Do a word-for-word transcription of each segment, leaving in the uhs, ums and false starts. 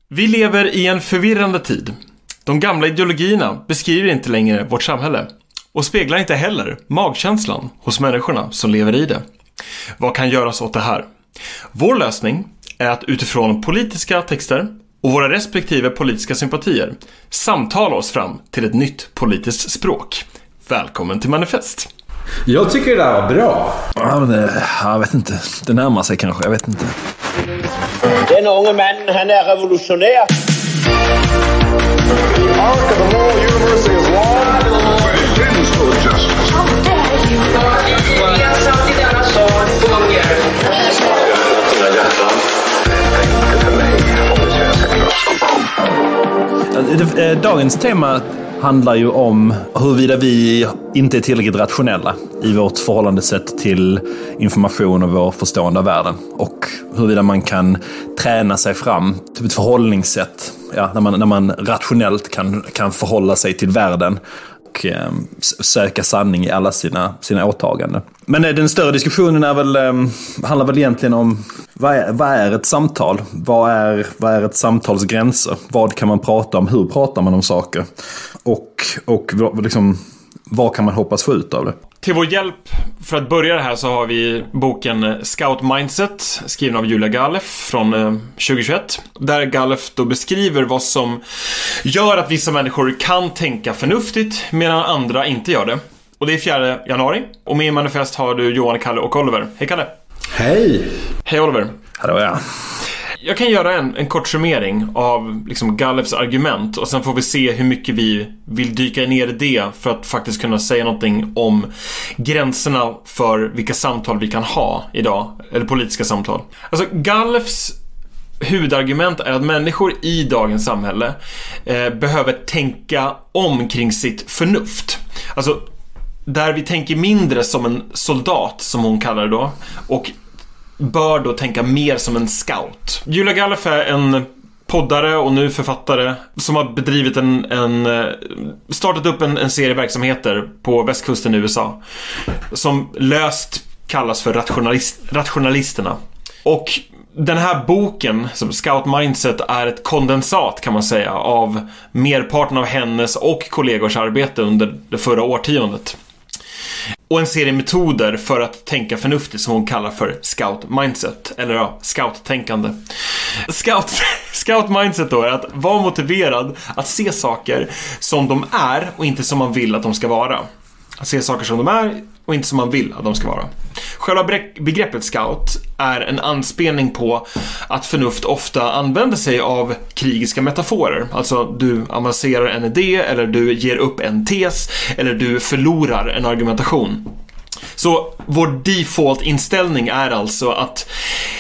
Vi lever i en förvirrande tid. De gamla ideologierna beskriver inte längre vårt samhälle och speglar inte heller magkänslan hos människorna som lever i det. Vad kan göras åt det här? Vår lösning är att utifrån politiska texter och våra respektive politiska sympatier samtala oss fram till ett nytt politiskt språk. Välkommen till Manifest. Jag tycker det där var bra. Ja, men det, jag vet inte. Det närmar sig kanske, jag vet inte. Den unge mannen, han är revolutionär. Ark of the Moral Universe is one begins for justice. How dare you! Jag satt i denna sal gånger. Dina hjärtan. Inte för mig om det svenska klosterbarn. Dagens tema handlar ju om huruvida vi inte är tillräckligt rationella i vårt förhållandesätt till information och vår förstående av världen. Och huruvida man kan träna sig fram till ett förhållningssätt, ja, när, man, när man rationellt kan, kan förhålla sig till världen och eh, söka sanning i alla sina, sina åtaganden. Men eh, den större diskussionen är väl, eh, handlar väl egentligen om vad är, vad är ett samtal? Vad är, vad är ett samtals gränser? Vad kan man prata om? Hur pratar man om saker? Och, och liksom, vad kan man hoppas få ut av det? Till vår hjälp för att börja det här så har vi boken Scout Mindset skriven av Julia Galef från tjugohundratjugoett. Där Galef då beskriver vad som gör att vissa människor kan tänka förnuftigt medan andra inte gör det. Och det är fjärde januari. Och med i Manifest har du Johan, Kalle och Oliver. Hej Kalle! Hej! Hej Oliver! Hallå, ja. Jag kan göra en, en kort summering av liksom Galefs argument och sen får vi se hur mycket vi vill dyka ner i det för att faktiskt kunna säga någonting om gränserna för vilka samtal vi kan ha idag, eller politiska samtal. Alltså Galefs huvudargument är att människor i dagens samhälle eh, behöver tänka om kring sitt förnuft. Alltså där vi tänker mindre som en soldat, som hon kallar det då, och bör då tänka mer som en scout. Julia Galef är en poddare och nu författare som har bedrivit en, en startat upp en, en serie verksamheter på västkusten i U S A som löst kallas för rationalist, rationalisterna. Och den här boken, som Scout Mindset, är ett kondensat kan man säga av merparten av hennes och kollegors arbete under det förra årtiondet. Och en serie metoder för att tänka förnuftigt som hon kallar för Scout Mindset. Eller ja, Scout-tänkande. Scout, Scout Mindset då är att vara motiverad att se saker som de är och inte som man vill att de ska vara. Att se saker som de är och inte som man vill att de ska vara. Själva begreppet scout är en anspelning på att förnuft ofta använder sig av krigiska metaforer. Alltså du avancerar en idé, eller du ger upp en tes, eller du förlorar en argumentation. Så vår default-inställning är alltså att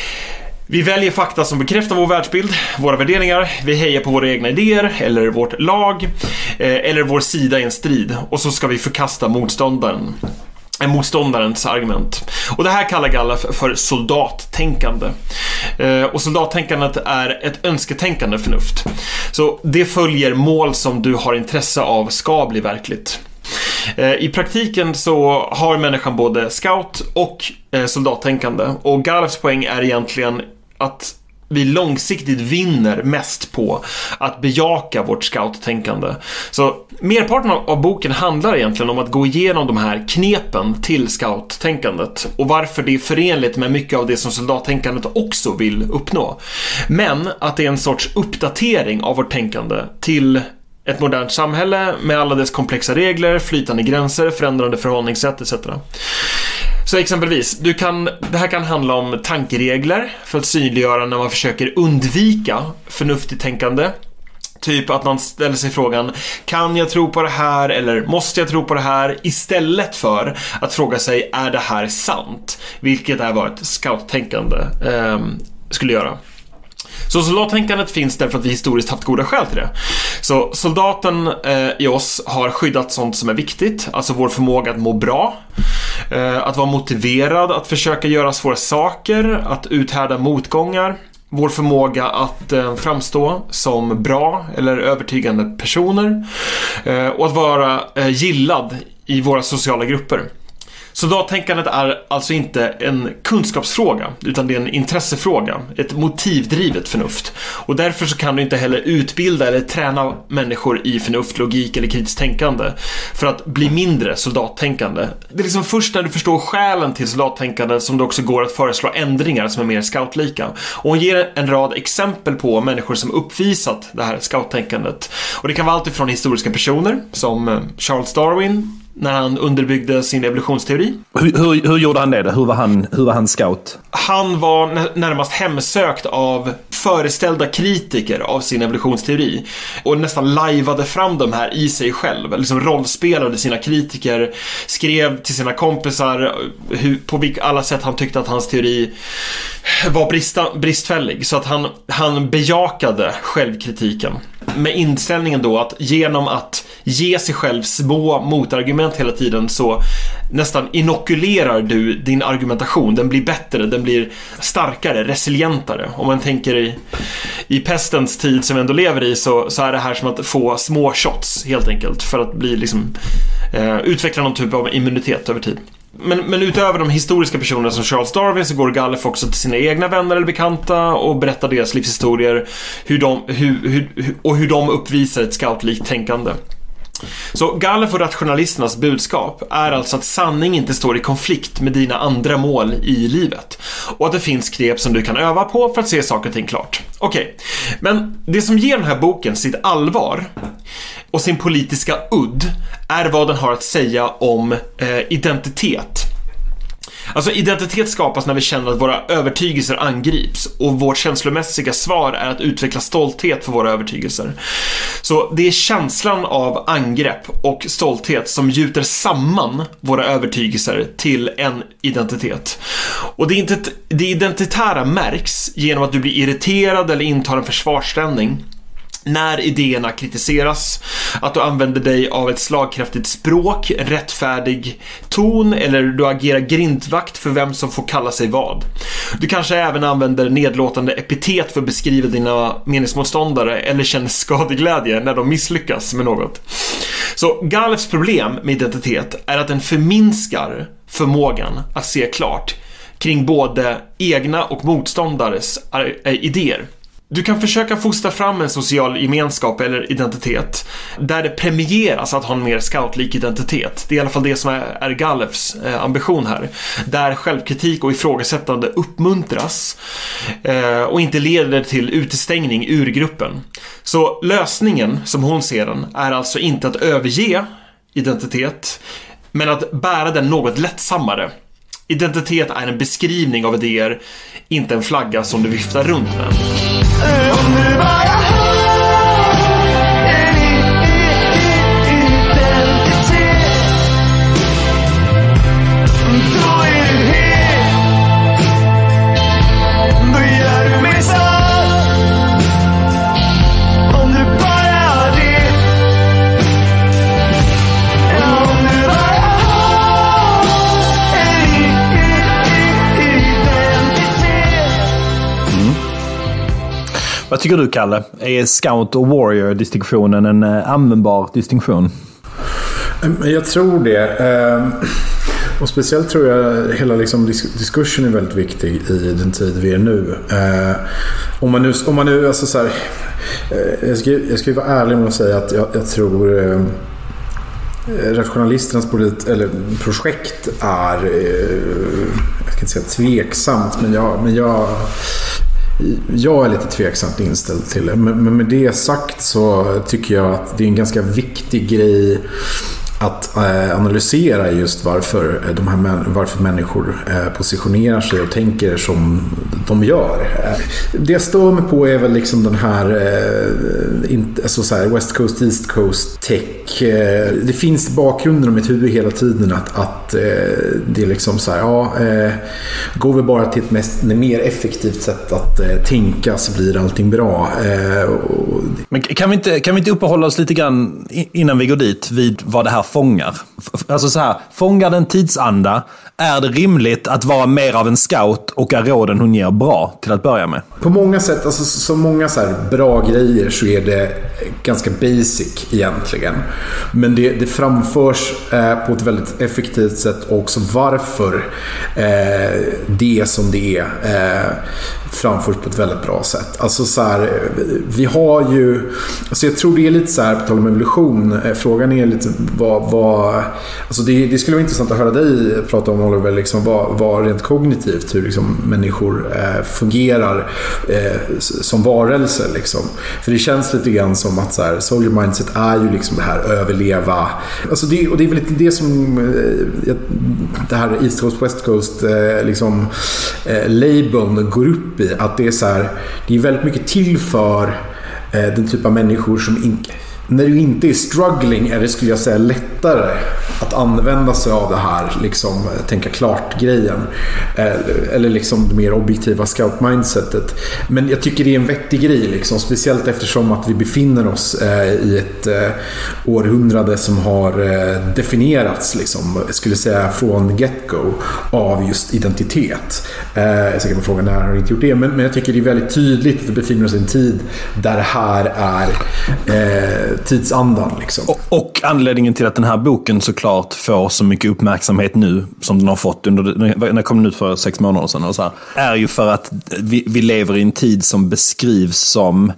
vi väljer fakta som bekräftar vår världsbild, våra värderingar, vi hejar på våra egna idéer eller vårt lag eh, eller vår sida i en strid, och så ska vi förkasta motståndaren. En motståndarens argument. Och det här kallar Galef för soldattänkande. eh, Och soldattänkandet är ett önsketänkande förnuft. Så det följer mål som du har intresse av ska bli verkligt. eh, I praktiken så har människan både scout och eh, soldattänkande. Och Galefs poäng är egentligen att vi långsiktigt vinner mest på att bejaka vårt scout-tänkande. Så merparten av boken handlar egentligen om att gå igenom de här knepen till scout-tänkandet och varför det är förenligt med mycket av det som soldattänkandet också vill uppnå. Men att det är en sorts uppdatering av vårt tänkande till ett modernt samhälle med alla dess komplexa regler, flytande gränser, förändrande förhållningssätt et cetera. Så exempelvis, du kan, det här kan handla om tankeregler för att synliggöra när man försöker undvika förnuftigt tänkande. Typ att man ställer sig frågan, kan jag tro på det här eller måste jag tro på det här? Istället för att fråga sig, är det här sant? Vilket är vad ett scout-tänkande eh, skulle göra. Så soldattänkandet finns därför att vi historiskt haft goda skäl till det. Så soldaten eh, i oss har skyddat sånt som är viktigt. Alltså vår förmåga att må bra, eh, att vara motiverad, att försöka göra svåra saker, att uthärda motgångar, vår förmåga att eh, framstå som bra eller övertygande personer, eh, och att vara eh, gillad i våra sociala grupper. Soldattänkandet är alltså inte en kunskapsfråga, utan det är en intressefråga, ett motivdrivet förnuft. Och därför så kan du inte heller utbilda eller träna människor i förnuft, logik eller kritiskt tänkande för att bli mindre soldattänkande. Det är liksom först när du förstår skälen till soldattänkande som det också går att föreslå ändringar som är mer scoutlika. Och hon ger en rad exempel på människor som uppvisat det här scouttänkandet. Och det kan vara allt ifrån historiska personer som Charles Darwin när han underbyggde sin evolutionsteori. Hur, hur, hur gjorde han det då? Hur var han, hur var han scout? Han var närmast hemsökt av föreställda kritiker av sin evolutionsteori och nästan lajvade fram de här i sig själv. Liksom rollspelade sina kritiker, skrev till sina kompisar hur, på vilka alla sätt han tyckte att hans teori var brista, bristfällig. Så att han, han bejakade självkritiken med inställningen då att genom att ge sig själv små motargument hela tiden så nästan inokulerar du din argumentation. Den blir bättre, den blir starkare, resilientare. Om man tänker i, i pestens tid som vi ändå lever i så, så är det här som att få små shots helt enkelt för att bli liksom, eh, utveckla någon typ av immunitet över tid. Men, men utöver de historiska personerna som Charles Darwin så går Gallup också till sina egna vänner eller bekanta och berättar deras livshistorier hur de, hur, hur, och hur de uppvisar ett scoutlikt tänkande. Så Gallup och rationalisternas budskap är alltså att sanning inte står i konflikt med dina andra mål i livet och att det finns knep som du kan öva på för att se saker och ting klart. Okej, okay. Men det som ger den här boken sitt allvar och sin politiska udd är vad den har att säga om eh, identitet. Alltså identitet skapas när vi känner att våra övertygelser angrips och vårt känslomässiga svar är att utveckla stolthet för våra övertygelser. Så det är känslan av angrepp och stolthet som gjuter samman våra övertygelser till en identitet. Och det, är inte, det identitära märks genom att du blir irriterad eller intar en försvarsställning när idéerna kritiseras, att du använder dig av ett slagkraftigt språk, rättfärdig ton eller du agerar grindvakt för vem som får kalla sig vad. Du kanske även använder nedlåtande epitet för att beskriva dina meningsmotståndare eller känner skadeglädje när de misslyckas med något. Så Gallups problem med identitet är att den förminskar förmågan att se klart kring både egna och motståndares idéer. Du kan försöka fostra fram en social gemenskap eller identitet där det premieras att ha en mer scoutlik identitet. Det är i alla fall det som är, är Gallups eh, ambition här. Där självkritik och ifrågasättande uppmuntras eh, och inte leder till utestängning ur gruppen. Så lösningen, som hon ser den, är alltså inte att överge identitet, men att bära den något lättsammare. Identitet är en beskrivning av idéer, inte en flagga som du viftar runt med. Om du bara har en identitet, då är du het, då gör du mig sad. Om du bara har det, om du bara har en identitet. Mm. Vad tycker du, Kalle? Är Scout och Warrior-distinktionen en eh, användbar distinktion? Jag tror det. Och speciellt tror jag hela liksom diskursen är väldigt viktig i den tid vi är nu. Om man nu, om man nu alltså så här, jag ska, jag ska vara ärlig med att säga att jag, jag tror rationalisternas polit, eller projekt är, jag ska inte säga tveksamt, men jag, men jag Jag är lite tveksamt inställd till det. Men, men med det sagt så tycker jag att det är en ganska viktig grej att eh, analysera just varför, eh, de här, varför människor eh, positionerar sig och tänker som de gör. Eh, det jag står mig på är väl liksom den här, eh, inte, alltså så här West Coast, East Coast tech. Eh, det finns bakgrunden i mitt huvud hela tiden att, att eh, det är liksom så här, ja, eh, går vi bara till ett mest, mer effektivt sätt att eh, tänka så blir allting bra. Eh, och... Men kan vi, inte, kan vi inte uppehålla oss lite grann innan vi går dit vid vad det här fångar? Alltså så här, fångar den tidsanda Är det rimligt att vara mer av en scout och är råden hon ger bra till att börja med? På många sätt, alltså så många så här bra grejer så är det ganska basic egentligen. Men det, det framförs eh, på ett väldigt effektivt sätt också varför eh, det som det är eh, framförs på ett väldigt bra sätt. Alltså så här, vi har ju, alltså jag tror det är lite så här på tal om evolution, eh, frågan är lite vad, vad alltså det, det skulle vara intressant att höra dig prata om, Oliver, liksom vad, vad rent kognitivt hur liksom människor eh, fungerar eh, som varelser liksom. För det känns lite grann som att så här, soldier mindset är ju liksom det här överleva, alltså det, och det är väl lite det som eh, det här East Coast West Coast eh, liksom eh, labeln går upp i, att det är så här, det är väldigt mycket till för eh, den typ av människor som inte, när du inte är struggling är det, skulle jag säga, lättare att använda sig av det här liksom, tänka klart grejen eller liksom det mer objektiva scout mindsetet. Men jag tycker det är en vettig grej liksom, speciellt eftersom att vi befinner oss eh, i ett eh, århundrade som har eh, definierats liksom, skulle säga från get-go av just identitet. Eh, jag säger på frågan när har inte gjort det, men, men jag tycker det är väldigt tydligt att vi befinner oss i en tid där det här är eh, tidsandan liksom. Och, och anledningen till att den här boken såklart får så mycket uppmärksamhet nu som den har fått under, när den kom ut för sex månader sedan och så här, är ju för att vi, vi lever i en tid som beskrivs som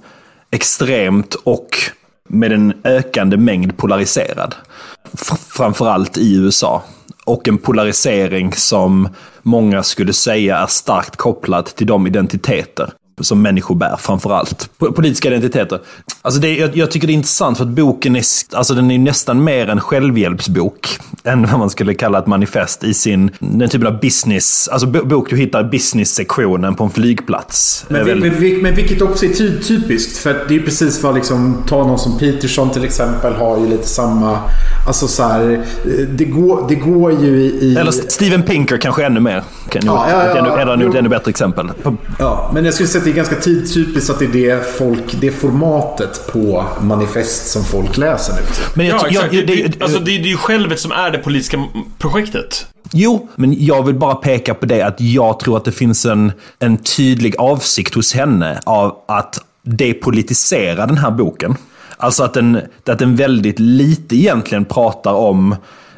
extremt och med en ökande mängd polariserad. F- framförallt i U S A. Och en polarisering som många skulle säga är starkt kopplad till de identiteter som människor bär, framförallt politiska identiteter. Alltså det, jag, jag tycker det är intressant för att boken är, alltså den är nästan mer en självhjälpsbok än vad man skulle kalla ett manifest i sin, den typen av business, alltså bok du hittar i business-sektionen på en flygplats. Men, väl... men, men vilket också är ty- typiskt, för det är precis vad liksom, ta någon som Peterson till exempel har ju lite samma, alltså så här, det går, det går ju i... Eller Steven Pinker kanske ännu mer. Kan ja, ja, ja, ännu, ja, ännu, ännu bättre exempel. Ja, men jag skulle säga att det är ganska typiskt att det är det folk, det formatet på manifest som folk läser nu. Men jag, ja, exakt. Jag, det, det, alltså, det är ju självet som är det politiska projektet. Jo, men jag vill bara peka på det att jag tror att det finns en, en tydlig avsikt hos henne av att depolitisera den här boken. Alltså att den, att den väldigt lite egentligen pratar om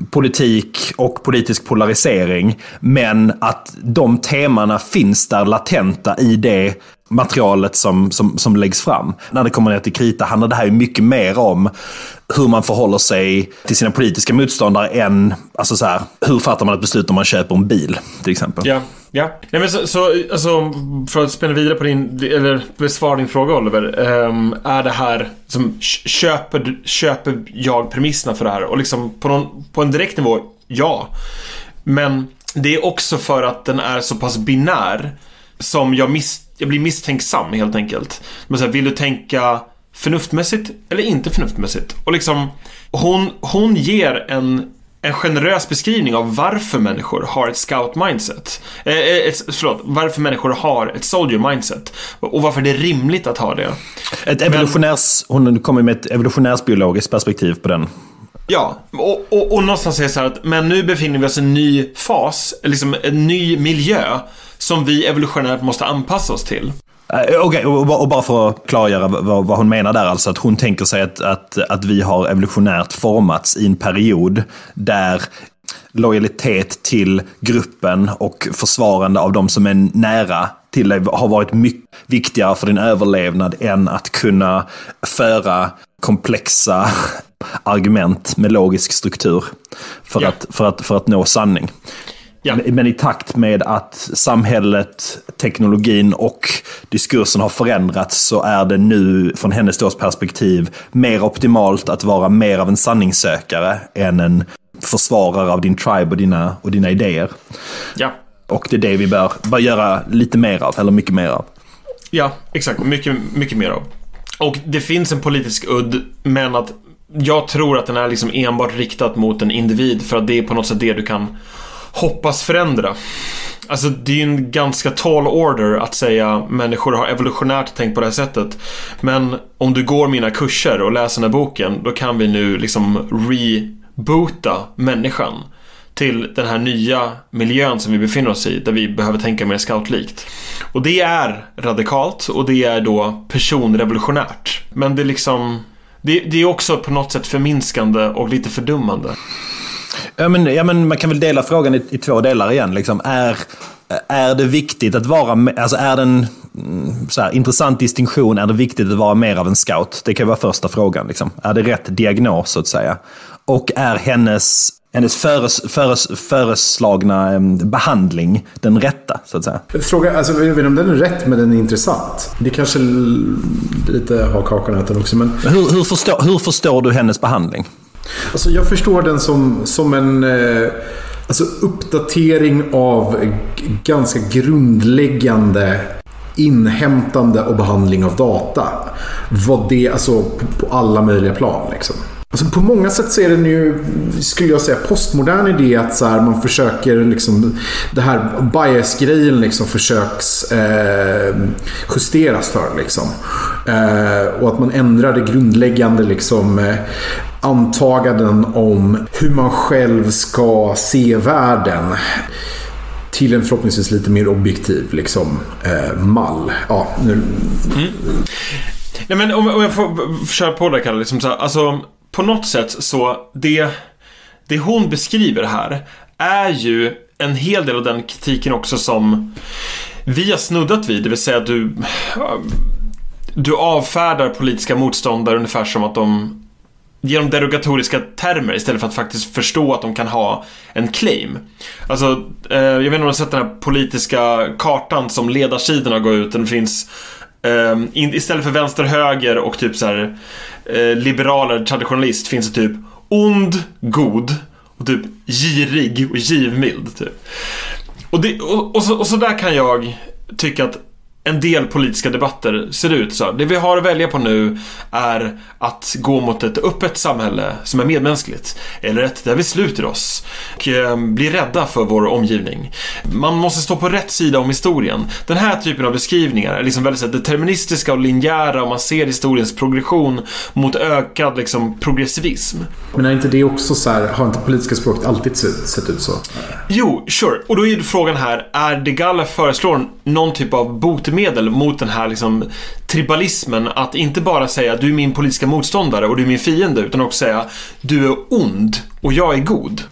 politik och politisk polarisering, men att de temana finns där latenta i det materialet som, som, som läggs fram. När det kommer ner till krita handlar det här ju mycket mer om hur man förhåller sig till sina politiska motståndare än, alltså så här, hur fattar man ett beslut om man köper en bil till exempel. Ja, ja. Nej, men så, så alltså, för att spänna vidare på din, eller besvara din fråga, Oliver, um, är det här som köper, köper jag premisserna för det här? Och liksom på, någon, på en direkt nivå, ja. Men det är också för att den är så pass binär som jag, mis, jag blir misstänksam helt enkelt. Men så här, vill du tänka förnuftmässigt eller inte förnuftmässigt? Och liksom, hon, hon ger en, en generös beskrivning av varför människor har ett scout mindset. Eh, ett, förlåt, varför människor har ett soldier mindset. Och varför det är rimligt att ha det. Ett evolutionärs, Men, hon kommer med ett evolutionärsbiologiskt perspektiv på den. Ja, och, och, och någonstans säger så här att men nu befinner vi oss i en ny fas, liksom en ny miljö som vi evolutionärt måste anpassa oss till. Okej, okay, och bara för att klargöra vad, vad hon menar där, alltså att hon tänker sig att, att, att vi har evolutionärt formats i en period där lojalitet till gruppen och försvarande av de som är nära till dig har varit mycket viktigare för din överlevnad än att kunna föra komplexa argument med logisk struktur för, ja. att, för, att, för att nå sanning. Ja. Men i takt med att samhället, teknologin och diskursen har förändrats så är det nu från hennes då perspektiv mer optimalt att vara mer av en sanningssökare än en försvarare av din tribe och dina, och dina idéer. Ja. Och det är det vi bör, bör göra lite mer av, eller mycket mer av. Ja, exakt. Mycket, mycket mer av. Och det finns en politisk udd, men att jag tror att den är liksom enbart riktad mot en individ, för att det är på något sätt det du kan hoppas förändra. Alltså det är ju en ganska tall order att säga människor har evolutionärt tänkt på det här sättet. Men om du går mina kurser och läser den här boken, då kan vi nu liksom reboota människan till den här nya miljön som vi befinner oss i, där vi behöver tänka mer scoutlikt. Och det är radikalt och det är då personrevolutionärt. Men det är liksom det, det är också på något sätt förminskande och lite fördummande. Ja, men, ja, men man kan väl dela frågan i, i två delar igen. Liksom. Är, är det viktigt att vara... Alltså är det en så här, intressant distinktion? Är det viktigt att vara mer av en scout? Det kan vara första frågan. Liksom. Är det rätt diagnos, så att säga? Och är hennes, hennes föres, föres, föreslagna behandling den rätta, så att säga? Fråga, alltså, jag vet inte om den är rätt, men den är intressant. Det kanske lite har kakan äten också. Men... Hur, hur, förstår, hur förstår du hennes behandling? Alltså jag förstår den som, som en eh, alltså uppdatering av g- ganska grundläggande inhämtande och behandling av data. Vad det, alltså på, på alla möjliga plan liksom. Alltså på många sätt så är den ju, skulle jag säga, postmodern idé att så här, man försöker liksom, det här bias-grejen liksom försöks eh, justeras för liksom. Eh, och att man ändrar det grundläggande liksom eh, antaganden om hur man själv ska se världen till en förhoppningsvis lite mer objektiv liksom eh, mall. Ja, nu... Mm. Nej, men om, om jag får köra på det, Kalle, liksom så här, alltså på något sätt så det, det hon beskriver här är ju en hel del av den kritiken också som vi har snuddat vid, det vill säga att du du avfärdar politiska motståndare ungefär som att de genom derogatoriska termer istället för att faktiskt förstå att de kan ha en claim. Alltså, eh, jag vet inte om du har sett den här politiska kartan som ledarsidorna går ut. Den finns eh, in, istället för vänster, höger och typ så här eh, liberaler, traditionalist finns det typ ond, god och typ girig och givmild typ. Och, det, och, och, så, och så där kan jag tycka att en del politiska debatter ser ut så. Det vi har att välja på nu är att gå mot ett öppet samhälle som är medmänskligt, eller ett där vi sluter oss och eh, blir rädda för vår omgivning. Man måste stå på rätt sida om historien. Den här typen av beskrivningar är liksom väldigt så deterministiska och linjära, och man ser historiens progression mot ökad liksom progressivism. Men är inte det också så här, har inte politiska språk alltid sett, sett ut så? Jo, sure. Och då är frågan här, är De Galle föreslår någon typ av botemedel mot den här liksom tribalismen, att inte bara säga du är min politiska motståndare och du är min fiende, utan också säga du är ond och jag är god.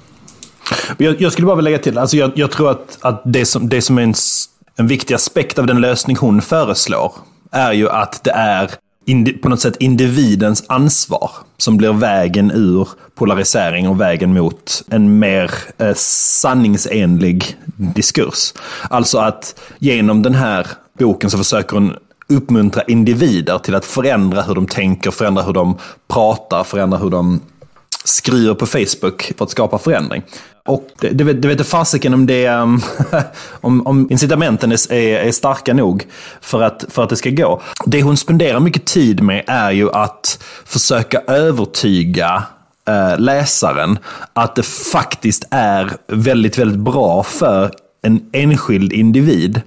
Jag, jag skulle bara vilja lägga till, alltså jag, jag tror att, att det som, det som är en, en viktig aspekt av den lösning hon föreslår är ju att det är indi, på något sätt individens ansvar som blir vägen ur polarisering och vägen mot en mer eh, sanningsenlig diskurs. Alltså att genom den här boken så försöker hon uppmuntra individer till att förändra hur de tänker, förändra hur de pratar, förändra hur de skriver på Facebook för att skapa förändring. Och det, det, det vet jag fasiken om det um, om, om incitamenten är, är, är starka nog för att, för att det ska gå. Det hon spenderar mycket tid med är ju att försöka övertyga äh, läsaren att det faktiskt är väldigt, väldigt bra för en enskild individ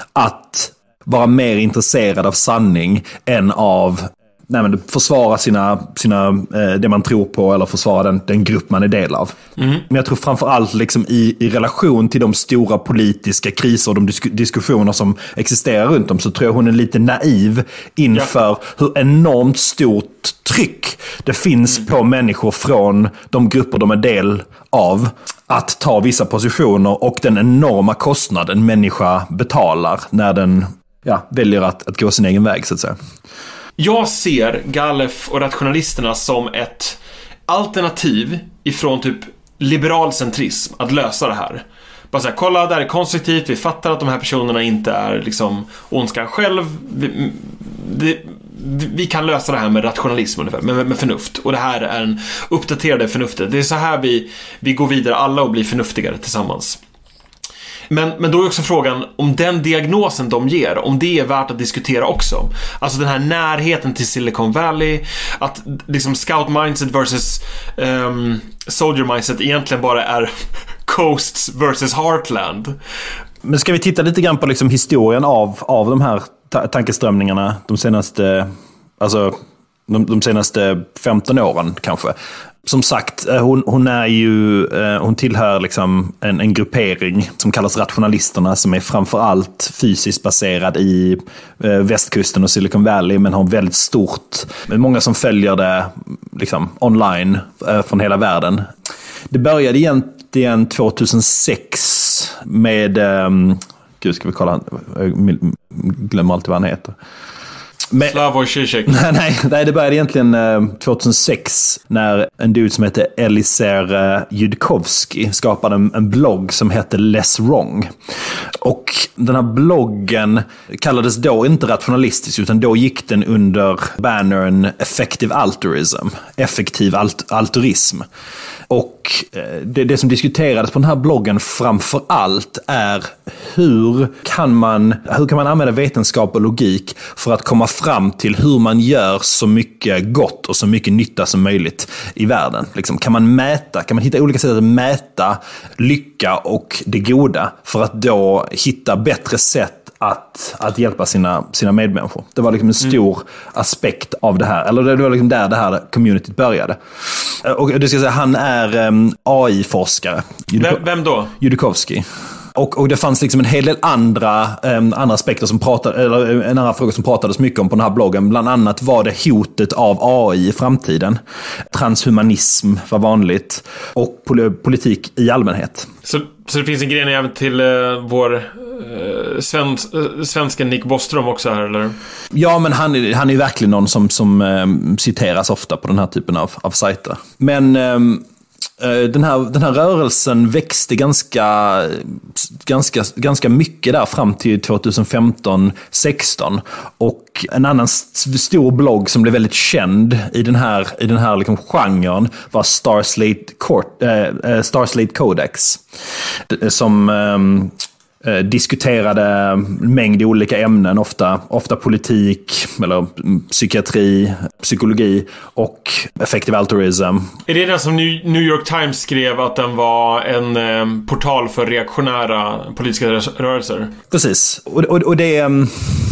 att vara mer intresserad av sanning än av nej, men försvara sina, sina, eh, det man tror på, eller försvara den, den grupp man är del av. Mm. Men jag tror framförallt liksom i, i relation till de stora politiska kriser och de disk- diskussioner som existerar runt om, så tror jag hon är lite naiv inför ja. hur enormt stort tryck det finns mm. på människor från de grupper de är del av att ta vissa positioner, och den enorma kostnad en människa betalar när den ja, väljer att, att gå sin egen väg, så att säga. Jag ser Galef och rationalisterna som ett alternativ ifrån typ liberal centrism att lösa det här. Bara så här, kolla, det här är konstruktivt, vi fattar att de här personerna inte är liksom ondskan själv. Vi, det, vi kan lösa det här med rationalism ungefär, med, med förnuft. Och det här är en uppdaterade förnuftet. Det är så här vi, vi går vidare alla och blir förnuftigare tillsammans. Men, men då är också frågan om den diagnosen de ger, om det är värt att diskutera också. Alltså den här närheten till Silicon Valley, att liksom scout mindset versus um, soldier mindset egentligen bara är coasts versus heartland. Men ska vi titta lite grann på liksom historien av, av de här ta- tankeströmningarna de senaste, alltså de, de senaste femton åren kanske. Som sagt, hon, hon är ju, hon tillhör liksom en, en gruppering som kallas rationalisterna, som är framförallt fysiskt baserad i västkusten och Silicon Valley, men har väldigt stort, men många som följer det liksom online från hela världen. Det började egentligen tjugohundrasex med, gud ska vi kolla, jag glömmer alltid vad han heter. Men, Slavoj Žižek. nej, nej, det började egentligen eh, tjugohundrasex när en dude som heter Eliezer eh, Yudkowsky skapade en, en blogg som hette Less Wrong. Och den här bloggen kallades då inte rationalistisk, utan då gick den under bannern Effective Altruism, effektiv alt- altruism. Och det, det som diskuterades på den här bloggen framför allt är hur kan man, hur kan man använda vetenskap och logik för att komma fram till hur man gör så mycket gott och så mycket nytta som möjligt i världen. Liksom, kan man mäta, kan man hitta olika sätt att mäta lycka och det goda för att då hitta bättre sätt Att, att hjälpa sina, sina medmänniskor. Det var liksom en stor mm. aspekt av det här. Eller det var liksom där det här communityt började. Och det ska säga, han är um, A I-forskare. Vem, vem då? Yudkowsky. Och, och det fanns liksom en hel del andra, um, andra aspekter som pratade, eller en annan fråga som pratades mycket om på den här bloggen. Bland annat var det hotet av A I i framtiden. Transhumanism var vanligt. Och pol- politik i allmänhet. Så, så det finns en grej även till uh, vår uh, svensk, uh, svenska Nick Bostrom också här, eller? Ja, men han, han är ju verkligen någon som, som um, citeras ofta på den här typen av, av sajter. Men... Um, Den här, den här rörelsen växte ganska, ganska, ganska mycket där fram till tjugohundrafemton sexton. Och en annan st- stor blogg som blev väldigt känd i den här, i den här liksom genren var Starslate, Court, äh, Starslate Codex. Som... Ähm, diskuterade en mängd olika ämnen, ofta, ofta politik eller psykiatri, psykologi och effective altruism. Är det den som New York Times skrev att den var en eh, portal för reaktionära politiska rörelser? Precis. Och, och, och det um,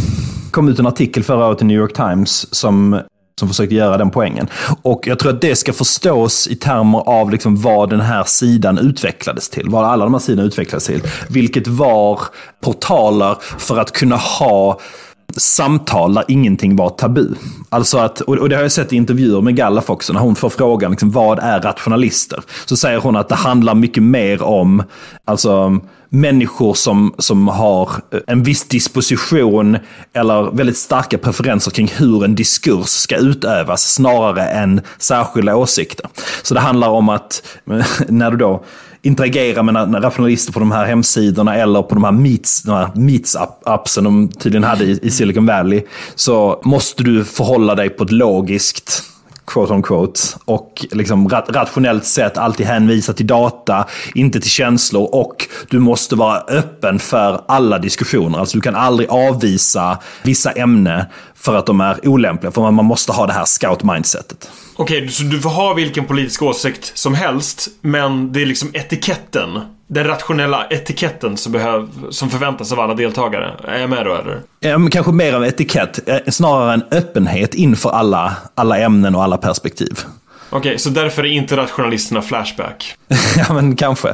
kom ut en artikel förra året i New York Times som som försökte göra den poängen. Och jag tror att det ska förstås i termer av liksom vad den här sidan utvecklades till. Vad alla de här sidorna utvecklades till. Vilket var portaler för att kunna ha samtal där ingenting var tabu. Alltså att, och det har jag sett i intervjuer med Gallaf också, när hon får frågan liksom, vad är rationalister? Så säger hon att det handlar mycket mer om alltså människor som, som har en viss disposition eller väldigt starka preferenser kring hur en diskurs ska utövas snarare än särskilda åsikter. Så det handlar om att när du då interagera med rationalister på de här hemsidorna eller på de här meets, de här meets-appsen de tydligen hade i, i Silicon Valley, så måste du förhålla dig på ett logiskt quote on quote och liksom rationellt sätt alltid hänvisa till data, inte till känslor, och du måste vara öppen för alla diskussioner. Alltså du kan aldrig avvisa vissa ämnen för att de är olämpliga, för man måste ha det här scout-mindsetet. Okej, okay, så du får ha vilken politisk åsikt som helst, men det är liksom etiketten, den rationella etiketten som, behöv, som förväntas av alla deltagare. Är jag med då, eller? Ja, men kanske mer av etikett, snarare en öppenhet inför alla, alla ämnen och alla perspektiv. Okej, okay, så därför är inte rationalisterna Flashback? Ja, men kanske.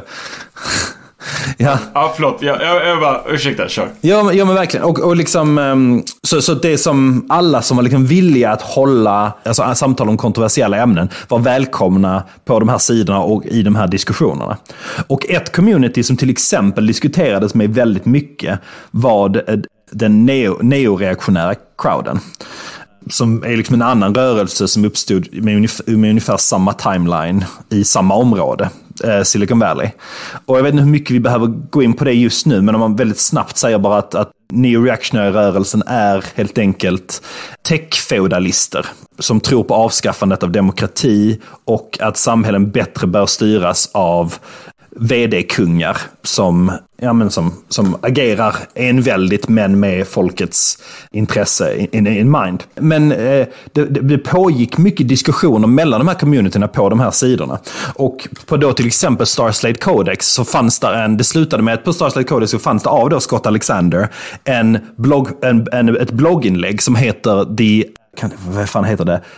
Ja, ja förlåt. Jag, jag, jag bara, ursäkta, kör. Ja, men, ja, men verkligen. Och, och liksom, um, så, så det som alla som var liksom villiga att hålla alltså, samtal om kontroversiella ämnen var välkomna på de här sidorna och i de här diskussionerna. Och ett community som till exempel diskuterades med väldigt mycket var den neo, neoreaktionära crowden. Som är liksom en annan rörelse som uppstod med ungefär, med ungefär samma timeline i samma område, eh, Silicon Valley. Och jag vet inte hur mycket vi behöver gå in på det just nu, men om man väldigt snabbt säger bara att, att neo-reactionary-rörelsen är helt enkelt tech-feudalister som tror på avskaffandet av demokrati och att samhällen bättre bör styras av vd-kungar som, ja, men som, som agerar enväldigt men med folkets intresse in, in mind. Men eh, det, det pågick mycket diskussioner mellan de här communityna på de här sidorna. Och på då till exempel Starslate Codex så fanns där en, det slutade med att på Starslate Codex så fanns det av då Scott Alexander en blogg, en, en, ett blogginlägg som heter The kan, vad fan heter det?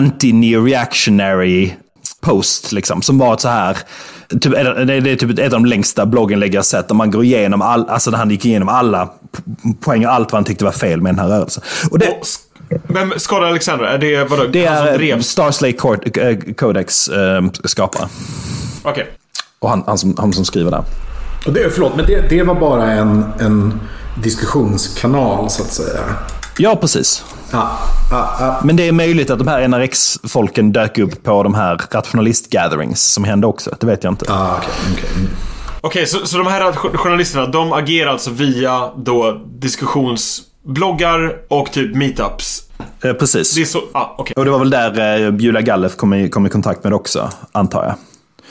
Anti-neoreactionary post liksom, som var ett så här typ, det är typ ett av de längsta blogginlägg jag sett, där man går igenom all, alltså där han gick igenom alla poänger, allt vad han tyckte var fel med den här rörelsen. Och det, vem, Scott Alexander, är det vadå? Det är drev... Starslake Codex äh, skapare. Okej. Okay. Och han, han, som, han som skriver där. Och det, förlåt, men det, det var bara en, en diskussionskanal så att säga. Ja, precis. Ah, ah, ah. Men det är möjligt att de här N R X-folken dök upp på de här rationalist-gatherings som hände också. Det vet jag inte. Ah, okay, okay. Okej, okay, så, så de här journalisterna, de agerar alltså via då diskussionsbloggar och typ meetups? Eh, precis. Det är så, ah, okay. Och det var väl där eh, Julia Gallef kom i, kom i kontakt med också, antar jag.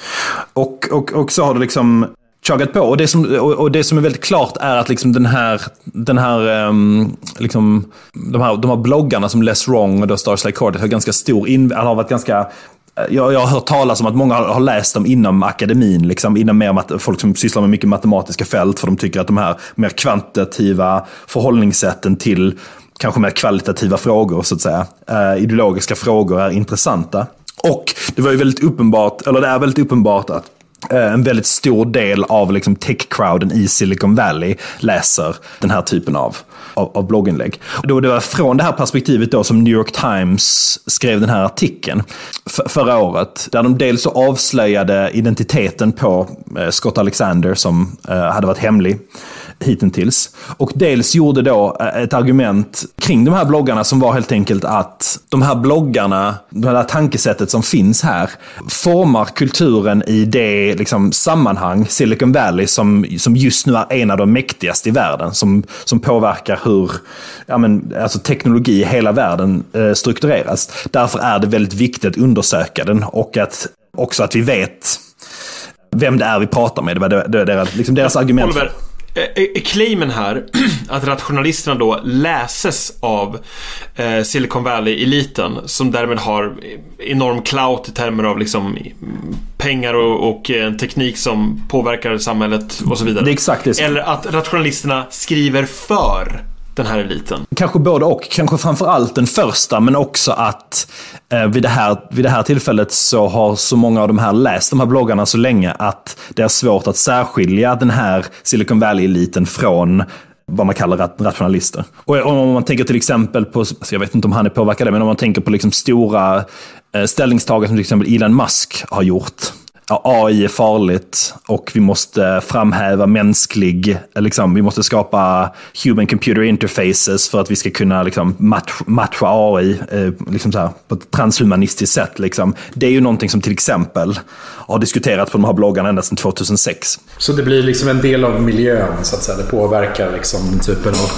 Och, och, och så har det liksom tjagat på. Och det som, och, och det som är väldigt klart är att liksom den här, den här, um, liksom, de, här de här bloggarna som Les Wrong och Starslake Codex har ganska stor in, har varit ganska... Jag, jag har hört talas om att många har, har läst dem inom akademin, liksom, inom mer folk som sysslar med mycket matematiska fält, för de tycker att de här mer kvantitativa förhållningssätten till kanske mer kvalitativa frågor, så att säga, uh, ideologiska frågor är intressanta. Och det var ju väldigt uppenbart, eller det är väldigt uppenbart att en väldigt stor del av liksom tech-crowden i Silicon Valley läser den här typen av, av, av blogginlägg. Och då det var från det här perspektivet då som New York Times skrev den här artikeln för, förra året, där de dels så avslöjade identiteten på eh, Scott Alexander som eh, hade varit hemlig hittills. Och dels gjorde då ett argument kring de här bloggarna som var helt enkelt att de här bloggarna, det här tankesättet som finns här, formar kulturen i det liksom sammanhang, Silicon Valley, som, som just nu är en av de mäktigaste i världen, som, som påverkar hur ja, men, alltså teknologi i hela världen eh, struktureras. Därför är det väldigt viktigt att undersöka den, och att också att vi vet vem det är vi pratar med. Det var det, det, det, liksom deras argument. Oliver, är claimen här att rationalisterna då läses av eh, Silicon Valley-eliten, som därmed har enorm clout i termer av liksom pengar och, och en teknik som påverkar samhället och så vidare. Det är exakt det. Eller att rationalisterna skriver för den här eliten? Kanske både och. Kanske framförallt den första, men också att eh, vid, det här, vid det här tillfället så har så många av de här läst de här bloggarna så länge att det är svårt att särskilja den här Silicon Valley-eliten från vad man kallar rationalister. Och om man tänker till exempel på, jag vet inte om han är påverkad, men om man tänker på liksom stora eh, ställningstagare som till exempel Elon Musk har gjort. Ja, A I är farligt och vi måste framhäva mänsklig, liksom, vi måste skapa human computer interfaces för att vi ska kunna liksom, match, matcha A I eh, liksom så här, på ett transhumanistiskt sätt. Liksom. Det är ju någonting som till exempel har diskuterats på de här bloggarna ända sedan tjugohundrasex. Så det blir liksom en del av miljön, så att säga. Det påverkar liksom den typen av,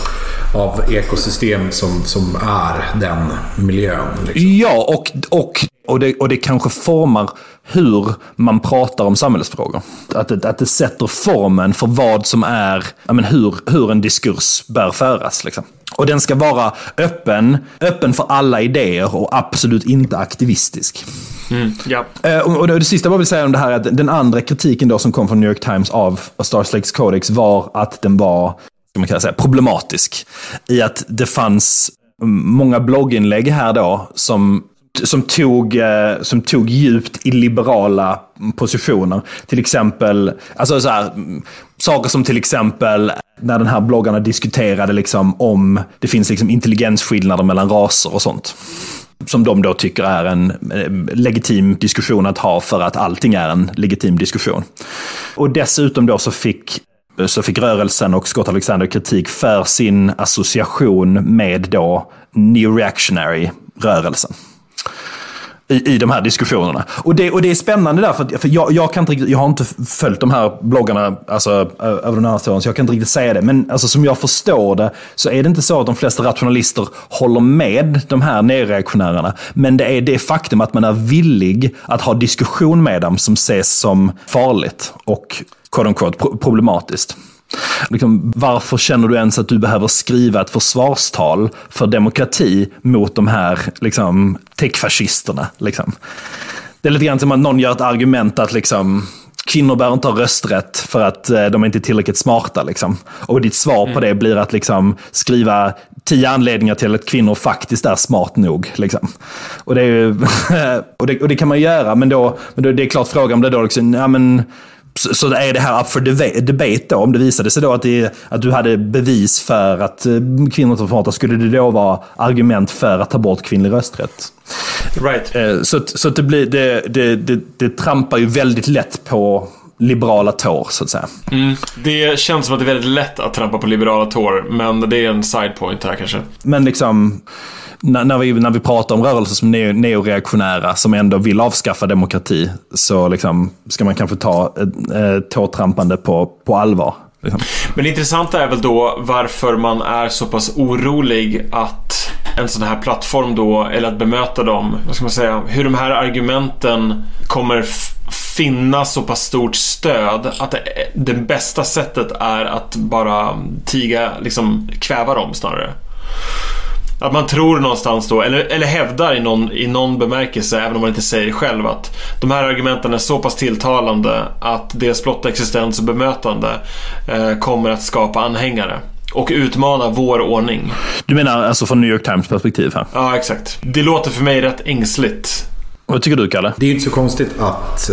av ekosystem som, som är den miljön. Liksom. Ja, och, och Och det, och det kanske formar hur man pratar om samhällsfrågor. Att det, att det sätter formen för vad som är, ja, men hur, hur en diskurs bör föras. Liksom. Och den ska vara öppen, öppen för alla idéer och absolut inte aktivistisk. Mm, ja. och, och det sista jag vill säga om det här är att den andra kritiken då som kom från New York Times av Starslake Codex var att den var, man kan säga, problematisk. I att det fanns många blogginlägg här då som Som tog, som tog djupt i liberala positioner. Till exempel, alltså så här, saker som till exempel när den här bloggarna diskuterade liksom om det finns liksom intelligensskillnader mellan raser och sånt. Som de då tycker är en legitim diskussion att ha, för att allting är en legitim diskussion. Och dessutom då så fick så fick rörelsen och Scott Alexander kritik för sin association med då neo-reactionary-rörelsen. I, i de här diskussionerna. Och det, och det är spännande där, för, för jag, jag, kan inte riktigt, jag har inte följt de här bloggarna alltså, över de närmaste åren, så jag kan inte riktigt säga det. Men alltså, som jag förstår det så är det inte så att de flesta rationalister håller med de här nedreaktionärerna. Men det är det faktum att man är villig att ha diskussion med dem som ses som farligt och quote unquote problematiskt. Liksom, varför känner du ens att du behöver skriva ett försvarstal för demokrati mot de här liksom, techfascisterna? Liksom? Det är lite grann som att någon gör ett argument att liksom, kvinnor bör inte ha rösträtt för att eh, de är inte tillräckligt smarta. Liksom. Och ditt svar mm. på det blir att liksom, skriva tio anledningar till att kvinnor faktiskt är smart nog. Liksom. Och, det är ju, och, det, och det kan man göra, men då, men då det är klart frågan om det då liksom, ja, men, så, så är det här up for debate då? Om det visade sig då att, det, att du hade bevis för att kvinnor som smarta, skulle det då vara argument för att ta bort kvinnlig rösträtt? Right. Så, så att det, blir, det, det, det, det trampar ju väldigt lätt på liberala tår, så att säga. Mm. Det känns som att det är väldigt lätt att trampa på liberala tår, men det är en side point här kanske. Men liksom när, när, vi, när vi pratar om rörelser som neo, neoreaktionära som ändå vill avskaffa demokrati, så liksom ska man kanske ta eh, tårtrampande på, på allvar. Liksom. Men det intressanta är väl då varför man är så pass orolig att en sån här plattform då, eller att bemöta dem, vad ska man säga, hur de här argumenten kommer f- finna så pass stort stöd att det, det bästa sättet är att bara tiga, liksom kväva dem snarare. Att man tror någonstans då, eller, eller hävdar i någon, i någon bemärkelse, även om man inte säger själv, att de här argumenten är så pass tilltalande att deras blotta existens och bemötande eh, kommer att skapa anhängare och utmana vår ordning. Du menar alltså från New York Times perspektiv här? Ja, exakt. Det låter för mig rätt ängsligt. Vad tycker du, Kalle? Det är ju inte så konstigt att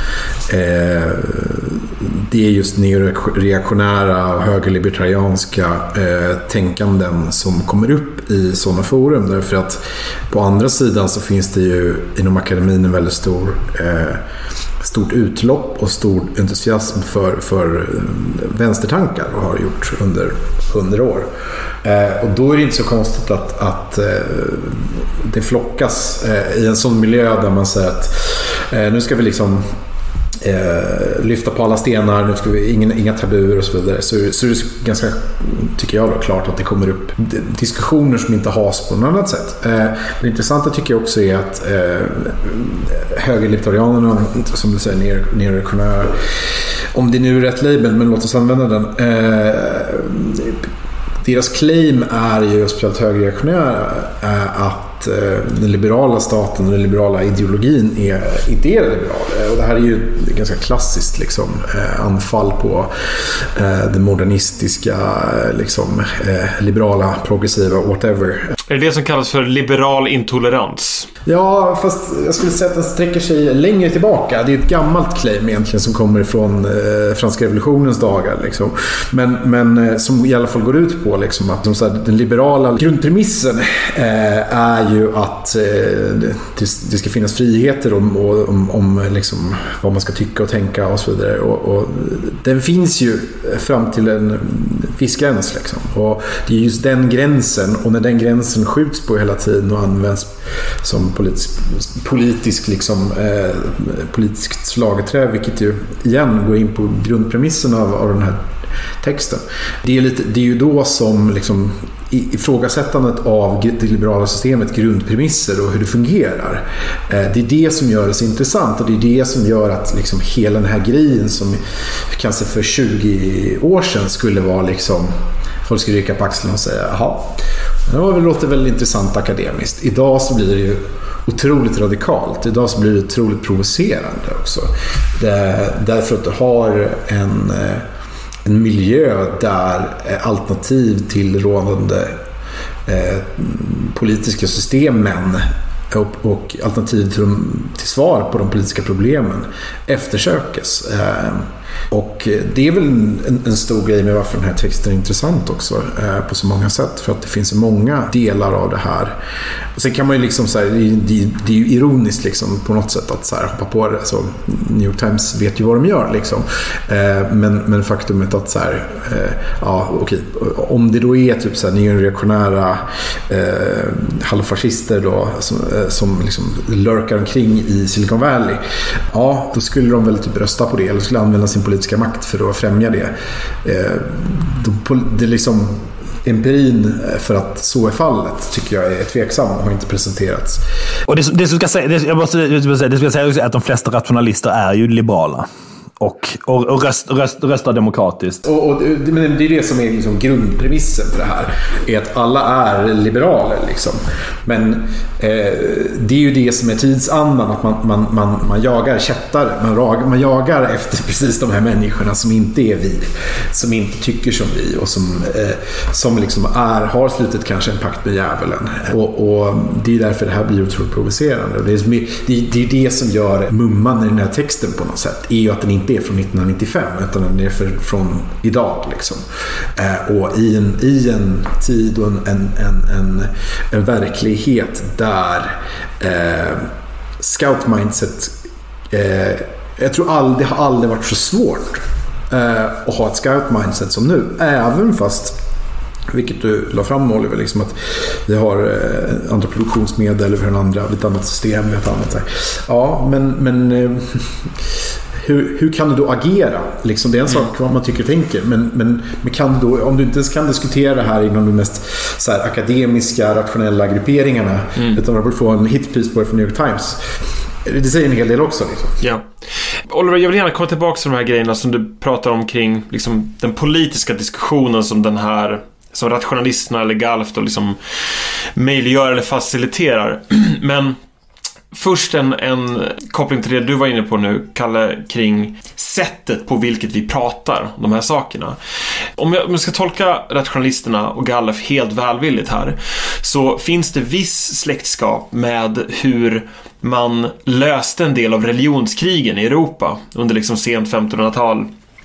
eh, det är just neoreaktionära, högerlibertarianska eh, tänkanden som kommer upp i sådana forum. Därför att på andra sidan så finns det ju inom akademin en väldigt stor eh, stort utlopp och stor entusiasm för, för vänstertankar och har gjort under hundra år. Eh, och då är det inte så konstigt att, att eh, det flockas eh, i en sån miljö där man säger att eh, nu ska vi liksom eh, lyfta på alla stenar, nu ska vi ingen, inga tabuer och så vidare, så, så är det ganska, tycker jag då, klart att det kommer upp diskussioner som inte has på något annat sätt. Eh, det intressanta tycker jag också är att eh, högerlibertarianerna, som du säger, neoreaktionära, om det nu är rätt label, men låt oss använda den, eh, deras claim är ju, speciellt högerreaktionära, att den liberala staten och den liberala ideologin är idéliberal. Och det här är ju ganska klassiskt liksom, anfall på den modernistiska, liksom, liberala, progressiva, whatever. Är det det som kallas för liberal intolerans? Ja, fast jag skulle säga att den sträcker sig längre tillbaka. Det är ett gammalt claim egentligen som kommer från eh, franska revolutionens dagar. Liksom. Men, men som i alla fall går ut på liksom, att de, så här, den liberala grundpremissen eh, är ju att eh, det, det ska finnas friheter om, om, om liksom, vad man ska tycka och tänka och så vidare. Och, och den finns ju fram till en viss gräns. Liksom. Och det är just den gränsen, och när den gränsen skjuts på hela tiden och används som politisk, politisk, liksom, eh, politiskt slagträ, vilket ju igen går in på grundpremissen av, av den här texten. Det är, lite, det är ju då som liksom, ifrågasättandet av det liberala systemet, grundpremisser och hur det fungerar, eh, det är det som gör det så intressant, och det är det som gör att liksom, hela den här grejen som kanske för tjugo år sedan skulle vara liksom, folk skulle rycka på axlarna och säga jaha, det låter väl intressant akademiskt. Idag så blir det ju otroligt radikalt. Idag så blir det otroligt provocerande också. Det, därför att du har en, en miljö där alternativ till rådande eh, politiska systemen och, och alternativ till, till svar på de politiska problemen eftersökes. Eh, och det är väl en, en stor grej med varför den här texten är intressant också eh, på så många sätt, för att det finns så många delar av det här. Och sen kan man ju liksom så här, det, det, det är ju ironiskt liksom på något sätt att så här, hoppa på det, så New York Times vet ju vad de gör liksom. Eh, men, men faktumet att så här, eh, ja okej, om det då är typ så här neoreaktionära eh, halvfascister då som, eh, som liksom lurkar omkring i Silicon Valley, ja då skulle de väl typ rösta på det eller skulle använda sin politiska makt för att främja det. Eh, det är liksom empirin för att så är fallet tycker jag är tveksam och har inte presenterats. Och det, det ska säga, det, jag måste, jag måste säga, det ska säga också att de flesta rationalister är ju liberala. och, och, och röst, röst, röstar demokratiskt. Och, och det, men det är det som är liksom grundpremissen för det här. Är att alla är liberaler. Liksom. Men eh, det är ju det som är tidsandan. Att man, man, man, man jagar kättare. Man, man jagar efter precis de här människorna som inte är vi. Som inte tycker som vi. Och som, eh, som liksom är, har slutit kanske en pakt med djävulen. Och, och det är därför det här blir otroligt provocerande. Och det, är, det, det är det som gör mumman i den här texten på något sätt. Är ju att den inte är från nittonhundranittiofem utan den är för, från idag liksom. Eh, och i en, i en tid och en, en, en, en, en verklighet där eh, scout mindset eh, jag tror aldrig, det har aldrig varit så svårt eh, att ha ett scout mindset som nu, även fast vilket du la fram, Oliver, liksom att vi har eh, andra produktionsmedel, vi har en andra, ett annat system, vi har ett annat. Ja, men, men eh, hur, hur kan du då agera? Liksom, det är en sak vad man tycker och tänker, men, men, men kan du då, om du inte kan diskutera det här inom de mest så här, akademiska, rationella grupperingarna, mm. utan man borde få en hitpris på det från New York Times. Det säger en hel del också. Liksom. Ja. Oliver, jag vill gärna komma tillbaka till de här grejerna som du pratar om kring liksom, den politiska diskussionen som den här som rationalisterna eller Galf då liksom möjliggör eller faciliterar. Men först en, en koppling till det du var inne på nu, Kalle, kring sättet på vilket vi pratar om de här sakerna. Om jag, om jag ska tolka rationalisterna och Galf helt välvilligt här, så finns det viss släktskap med hur man löste en del av religionskrigen i Europa under liksom sent femtonhundratal.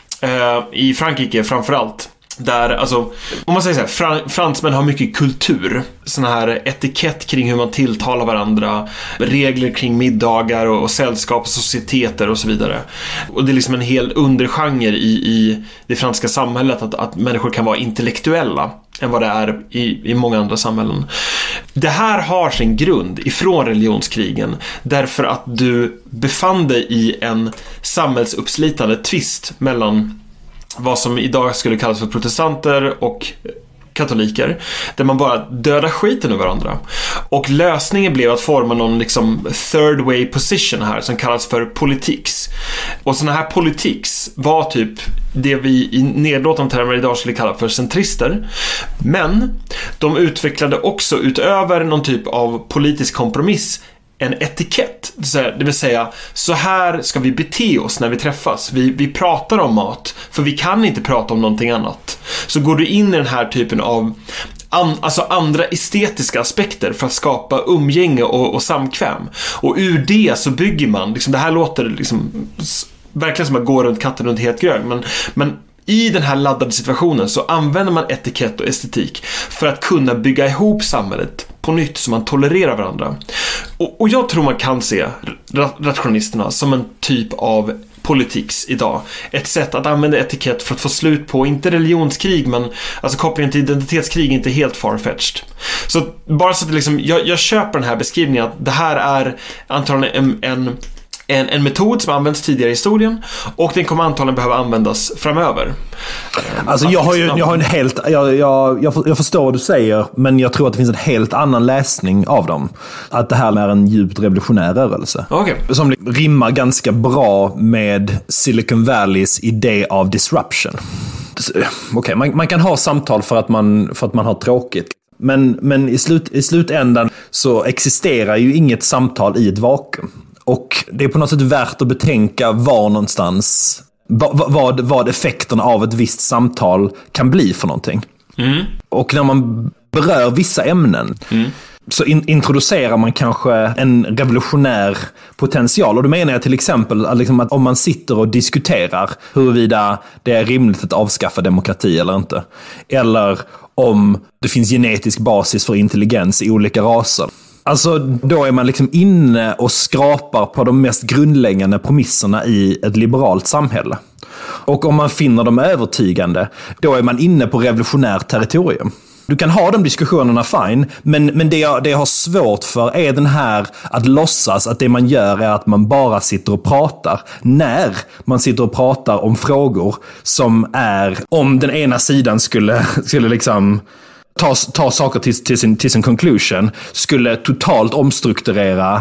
Eh, I Frankrike framförallt. Där, alltså, om man säger så här, fran- fransmän har mycket kultur, sån här etikett kring hur man tilltalar varandra, regler kring middagar och, och sällskap och societeter och så vidare. Och det är liksom en hel undergenre i, i det franska samhället att, att människor kan vara intellektuella än vad det är i, i många andra samhällen. Det här har sin grund ifrån religionskrigen därför att du befann dig i en samhällsuppslitande tvist mellan vad som idag skulle kallas för protestanter och katoliker, där man bara dödar skiten ur varandra. Och lösningen blev att forma någon liksom third way position här som kallas för politics. Och såna här politics var typ det vi i nedlåtande termer idag skulle kalla för centrister. Men de utvecklade också utöver någon typ av politisk kompromiss en etikett, det vill säga så här ska vi bete oss när vi träffas. Vi, vi pratar om mat, för vi kan inte prata om någonting annat. Så går du in i den här typen av an, alltså andra estetiska aspekter för att skapa umgänge och, och samkväm. Och ur det så bygger man, liksom, det här låter liksom, verkligen som att gå runt katten runt het grön, men, men i den här laddade situationen så använder man etikett och estetik för att kunna bygga ihop samhället på nytt så man tolererar varandra. Och, och jag tror man kan se rationalisterna som en typ av politics idag. Ett sätt att använda etikett för att få slut på, inte religionskrig, men alltså kopplingen till identitetskrig är inte helt farfetched. Så bara så att liksom, jag, jag köper den här beskrivningen att det här är antagligen en, en En, en metod som används tidigare i historien och den kommer antagligen behöva användas framöver. Alltså jag har ju jag har en helt jag, jag, jag, jag förstår vad du säger, men jag tror att det finns en helt annan läsning av dem. Att det här är en djupt revolutionär rörelse. Okay. Som rimmar ganska bra med Silicon Valleys idé av disruption. Okej, okay, man, man kan ha samtal för att man, för att man har tråkigt. Men, men i, slut, i slutändan så existerar ju inget samtal i ett vakuum. Och det är på något sätt värt att betänka var någonstans vad, vad, vad effekterna av ett visst samtal kan bli för någonting. Mm. Och när man berör vissa ämnen mm. så in, introducerar man kanske en revolutionär potential. Och då menar jag till exempel att, liksom, att om man sitter och diskuterar huruvida det är rimligt att avskaffa demokrati eller inte. Eller om det finns genetisk basis för intelligens i olika raser. Alltså då är man liksom inne och skrapar på de mest grundläggande premisserna i ett liberalt samhälle. Och om man finner dem övertygande, då är man inne på revolutionärt territorium. Du kan ha de diskussionerna fine, men, men det, jag, det jag har svårt för är den här att låtsas att det man gör är att man bara sitter och pratar. När man sitter och pratar om frågor som är, om den ena sidan skulle, skulle liksom ta, ta saker till, till, sin, till sin conclusion, skulle totalt omstrukturera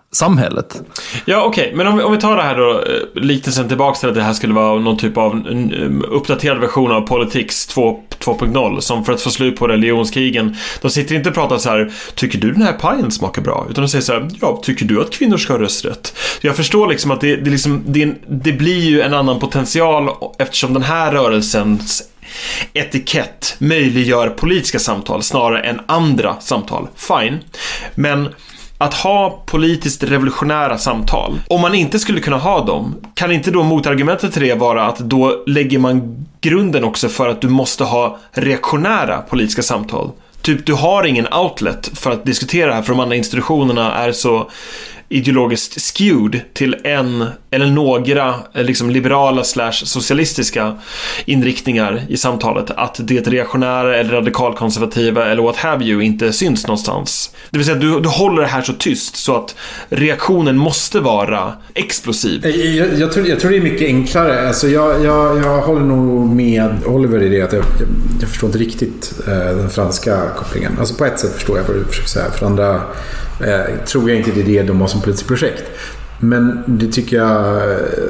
samhället. Ja, okej. Okay. Men om vi, om vi tar det här då, liknelsen tillbaka till att det här skulle vara någon typ av en uppdaterad version av Politics två punkt noll, som för att få slut på religionskrigen. De sitter inte och pratar så här: tycker du den här pajen smakar bra? Utan de säger så här: ja, tycker du att kvinnor ska ha rösträtt? Så jag förstår liksom att det, det, liksom, det, det blir ju en annan potential eftersom den här rörelsens etikett möjliggör politiska samtal snarare än andra samtal. Fine. Men att ha politiskt revolutionära samtal, om man inte skulle kunna ha dem, kan inte då motargumentet till det vara att då lägger man grunden också för att du måste ha reaktionära politiska samtal? Typ, du har ingen outlet för att diskutera det här, för de andra institutionerna är så ideologiskt skewed till en eller några liksom liberala slash socialistiska inriktningar i samtalet, att det reaktionära eller radikalkonservativa eller what have you inte syns någonstans. Det vill säga, du, du håller det här så tyst så att reaktionen måste vara explosiv. Jag, jag, tror, jag tror det är mycket enklare. Alltså jag, jag, jag håller nog med Oliver i det att jag, jag, jag förstår inte riktigt eh, den franska kopplingen. Alltså på ett sätt förstår jag vad du försöker säga, för andra eh, tror jag inte det är det de har som politiskt projekt. Men det tycker jag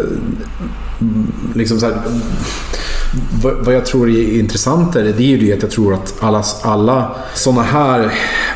liksom så här, vad, vad jag tror är intressant är det är ju det att jag tror att alla, alla sådana här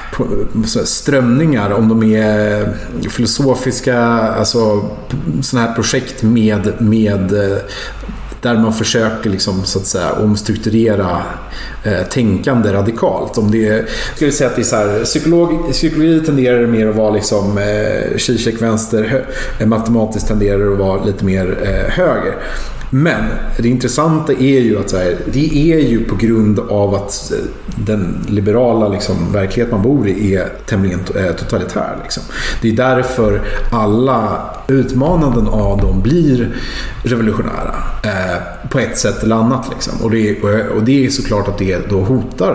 strömningar, om de är filosofiska, alltså sådana här projekt med, med där man försöker liksom, så att säga, omstrukturera eh, tänkande radikalt. Om det är, ska vi säga att det är så här, psykolog, psykologi tenderar mer att vara liksom eh, Zizek vänster, hö, matematiskt tenderar att vara lite mer eh, höger. Men det intressanta är ju att så här, det är ju på grund av att den liberala liksom, verklighet man bor i är tämligen totalitär. Liksom. Det är därför alla utmananden av dem blir revolutionära eh, på ett sätt eller annat. Liksom. Och, det, och det är såklart att det då hotar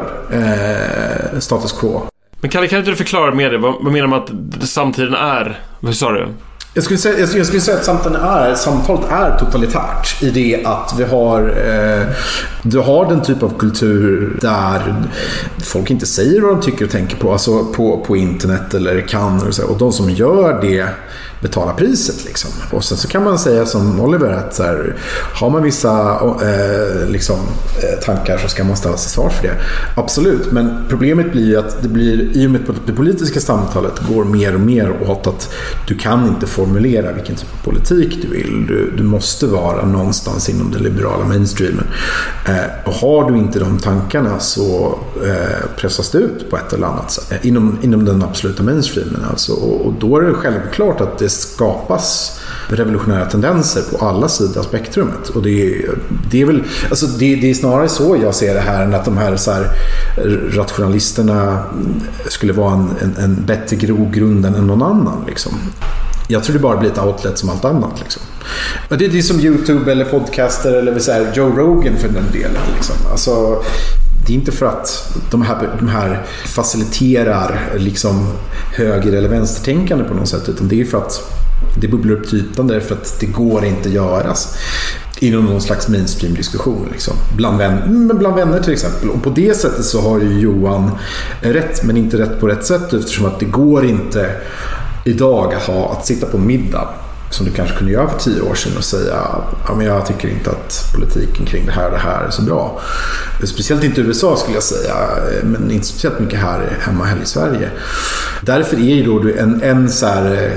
eh, status quo. Men Kalle, kan inte du förklara mer det? Vad, vad menar man att samtiden är? Vad sa du? Jag skulle, säga, jag skulle säga att samtalet är, samtalet är totalitärt i det att vi har, eh, du har den typ av kultur där folk inte säger vad de tycker och tänker på, alltså på, på internet eller kan och, så, och de som gör det betala priset liksom. Och sen så kan man säga som Oliver att så här, har man vissa eh, liksom, eh, tankar så ska man ställa sig svar för det. Absolut, men problemet blir ju att det blir, i och med att det politiska samtalet går mer och mer åt att du kan inte formulera vilken typ av politik du vill. Du, du måste vara någonstans inom den liberala mainstreamen. Eh, och har du inte de tankarna så eh, pressas det ut på ett eller annat sätt. Eh, inom, inom den absoluta mainstreamen alltså. Och, och då är det självklart att det skapas revolutionära tendenser på alla sidor av spektrumet. Och det är, det är väl alltså det, det är snarare så jag ser det här än att de här, så här rationalisterna skulle vara en, en, en bättre grogrund än någon annan liksom. Jag tror det bara blir ett outlet som allt annat liksom. Men det är det som YouTube eller podcaster eller så här Joe Rogan för den delen liksom. Alltså det är inte för att de här, de här faciliterar liksom höger- eller vänstertänkande på något sätt, utan det är för att det bubblar upp till ytan därför att det går inte att göras inom någon slags mainstream-diskussion liksom. bland, vän, bland vänner till exempel. Och på det sättet så har ju Johan rätt, men inte rätt på rätt sätt, eftersom att det går inte idag att, ha, att sitta på middag som du kanske kunde göra för tio år sedan och säga ja, men jag tycker inte att politiken kring det här och det här är så bra. Speciellt inte i U S A skulle jag säga, men inte speciellt mycket här hemma här i Sverige. Därför är ju då en, en så här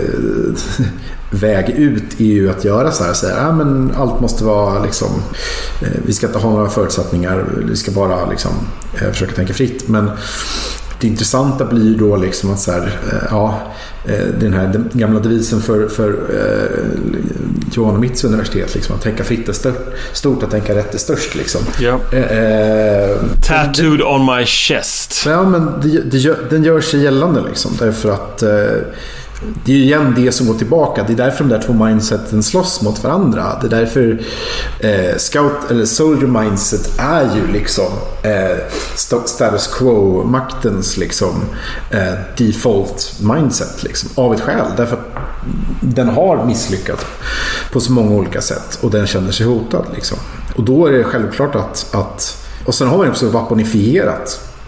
väg ut är ju att göra så här, säga ja, men allt måste vara liksom, vi ska inte ha några förutsättningar, vi ska bara liksom försöka tänka fritt. Men det intressanta blir då liksom att så här, ja, den här den gamla devisen för, för eh, Johan och Mitts universitet liksom, att tänka fritt är stört, stort, att tänka rätt är störst liksom. Ja. Eh, Tattooed on my chest. Ja, men det, det gör, den gör sig gällande liksom, därför att eh, det är ju igen det som går tillbaka. Det är därför de där två mindseten slåss mot varandra. Det är därför eh, scout eller soldier mindset är ju liksom eh, status quo maktens liksom eh, default mindset liksom, av ett skäl, därför att den har misslyckats på så många olika sätt och den känner sig hotad liksom. Och då är det självklart att, att och sen har man också vaponifierat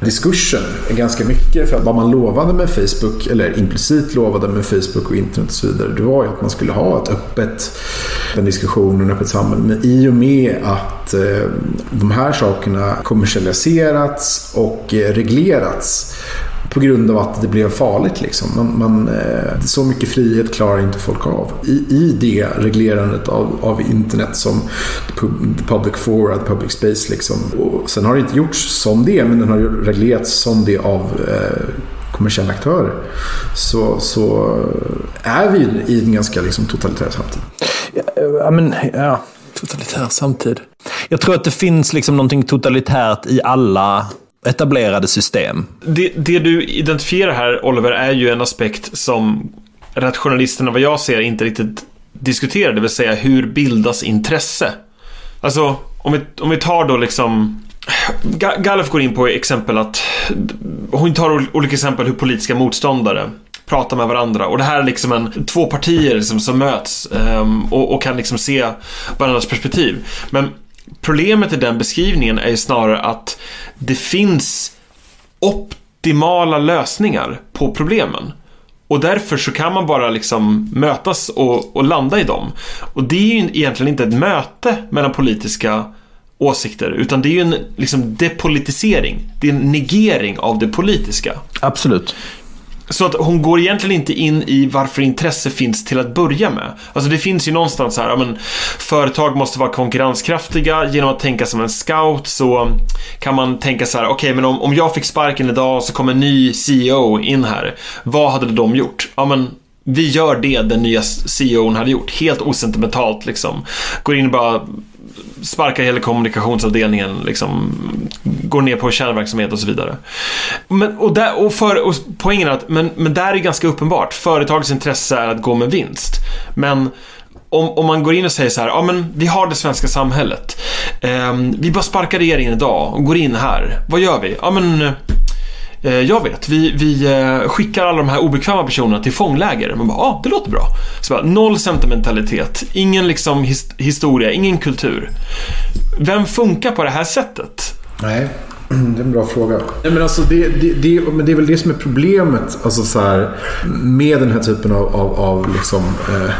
diskursen är ganska mycket. För att vad man lovade med Facebook, eller implicit lovade med Facebook och internet och så vidare, det var ju att man skulle ha ett öppet, en diskussion och en öppet samhälle. Men i och med att eh, de här sakerna kommersialiserats och eh, reglerats på grund av att det blev farligt liksom. Man, man, eh, så mycket frihet klarar inte folk av. I, i det reglerandet av, av internet som the public forum, the public space liksom. Och sen har det inte gjorts som det, men den har ju reglerats som det av eh, kommersiella aktörer. Så, så är vi i en ganska liksom, totalitär samtid. Ja, men, ja, totalitär samtid. Jag tror att det finns liksom någonting totalitärt i alla etablerade system. Det, det du identifierar här, Oliver, är ju en aspekt som rationalisterna, vad jag ser, inte riktigt diskuterar, det vill säga hur bildas intresse. Alltså, om vi, om vi tar då liksom Gallup går in på exempel att hon tar olika exempel hur politiska motståndare pratar med varandra, och det här är liksom en, två partier liksom, som möts um, och, och kan liksom se varandras perspektiv. Men problemet i den beskrivningen är ju snarare att det finns optimala lösningar på problemen. Och därför så kan man bara liksom mötas och, och landa i dem. Och det är ju egentligen inte ett möte mellan politiska åsikter, utan det är ju en liksom depolitisering. Det är en negering av det politiska. Absolut. Så att hon går egentligen inte in i varför intresse finns till att börja med. Alltså det finns ju någonstans här, ja, men företag måste vara konkurrenskraftiga. Genom att tänka som en scout så kan man tänka så här: okej, okay, men om, om jag fick sparken idag så kommer en ny C E O in här. Vad hade de gjort? Ja, men vi gör det den nya C E O:n hade gjort. Helt osentimentalt liksom. Går in och bara sparkar hela kommunikationsavdelningen liksom, går ner på kärnverksamhet och så vidare. Men, och, där, och, för, och poängen är att men, men där är ganska uppenbart. Företagets intresse är att gå med vinst. Men om, om man går in och säger så här: ja, men vi har det svenska samhället. Eh, vi bara sparkar regeringen idag och går in här. Vad gör vi? Ja, men eh, jag vet, vi, vi eh, skickar alla de här obekväma personerna till fångläger. Man bara, ja, ah, det låter bra. Så bara, noll sentimentalitet, ingen liksom his- historia, ingen kultur. Vem funkar på det här sättet? Nej, det är en bra fråga. Nej, men alltså det, det, det, men det är väl det som är problemet, alltså så här, med den här typen av, av, av liksom, eh,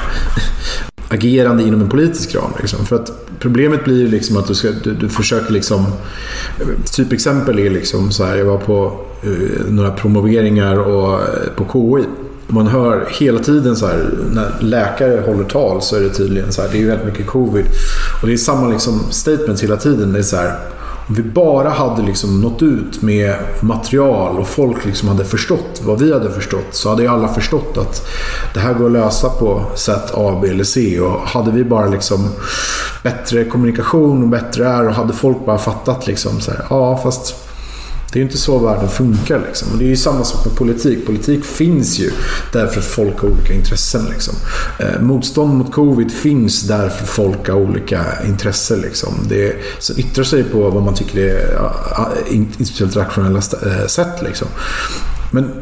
agerande inom en politisk ram. Liksom. För att problemet blir liksom att du, ska, du, du försöker liksom, typexempel är liksom så här, jag var på eh, några promoveringar och, eh, på K I. Man hör hela tiden så här, när läkare håller tal så är det tydligen så här, det är ju väldigt mycket covid. Och det är samma liksom statement hela tiden. Det är så här, om vi bara hade liksom nått ut med material och folk liksom hade förstått vad vi hade förstått, så hade ju alla förstått att det här går att lösa på sätt A, B eller C. Och hade vi bara liksom bättre kommunikation och bättre är, och hade folk bara fattat liksom så här, ja, fast det är ju inte så världen funkar liksom. Och det är ju samma sak med politik. Politik finns ju därför att folk har olika intressen liksom. Eh, motstånd mot covid finns därför folk har olika intressen liksom. Det så yttrar sig på vad man tycker är äh, inte speciellt rationella äh, sätt liksom. Men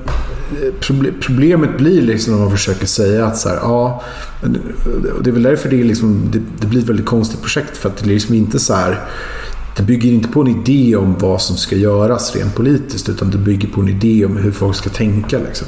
problemet blir liksom när man försöker säga att så här, ja, det är väl därför det är liksom, det, det blir ett väldigt konstigt projekt, för att det är liksom inte så här. Det bygger inte på en idé om vad som ska göras rent politiskt, utan det bygger på en idé om hur folk ska tänka liksom.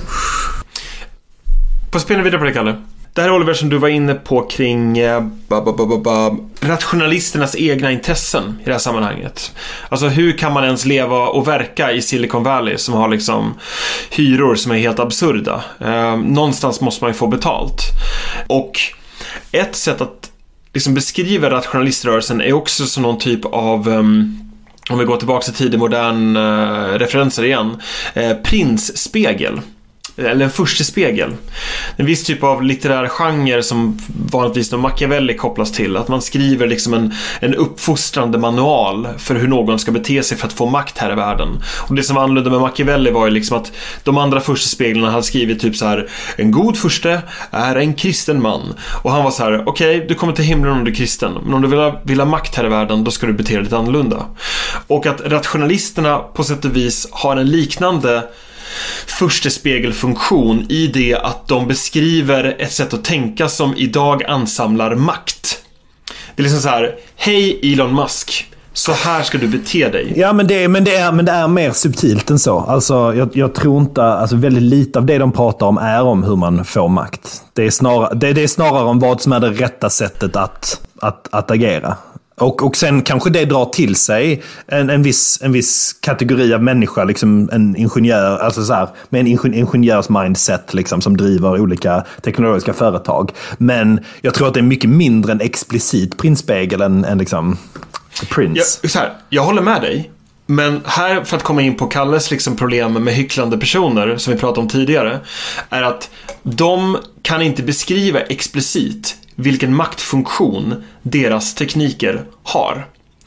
På spela vidare på det, Kalle. Det här är Oliver som du var inne på kring eh, ba, ba, ba, ba, ba, rationalisternas egna intressen i det här sammanhanget. Alltså hur kan man ens leva och verka i Silicon Valley som har liksom hyror som är helt absurda. Eh, någonstans måste man ju få betalt. Och ett sätt att liksom beskriva rationaliströrelsen är också som någon typ av, um, om vi går tillbaka till tidig modern uh, referenser igen, uh, prinsspegel. Eller en första spegel. En viss typ av litterär genre som vanligtvis Machiavelli kopplas till. Att man skriver liksom en, en uppfostrande manual för hur någon ska bete sig för att få makt här i världen. Och det som var annorlunda med Machiavelli var ju liksom att de andra första speglarna hade skrivit typ så här: en god förste är en kristen man. Och han var så här: okej, okay, du kommer till himlen om du är kristen, men om du vill ha, vill ha makt här i världen, då ska du bete dig lite annorlunda. Och att rationalisterna på sätt och vis har en liknande första spegelfunktion i det att de beskriver ett sätt att tänka som idag ansamlar makt. Det är liksom så här: hej Elon Musk, så här ska du bete dig. Ja, men det, men det, är, men det är mer subtilt än så. Alltså, jag, jag tror inte... Alltså, väldigt lite av det de pratar om är om hur man får makt. Det är snarare, det, det är snarare om vad som är det rätta sättet att, att, att agera. Och, och sen kanske det drar till sig en, en, viss, en viss kategori av människa, liksom en ingenjör, alltså så här, med en ingen, ingenjörs mindset liksom, som driver olika teknologiska företag. Men jag tror att det är mycket mindre en explicit prinsspegel än, än liksom Prince. Jag, så här, jag håller med dig. Men här, för att komma in på Kalles liksom problem med hycklande personer som vi pratade om tidigare, är att de kan inte beskriva explicit vilken maktfunktion deras tekniker har.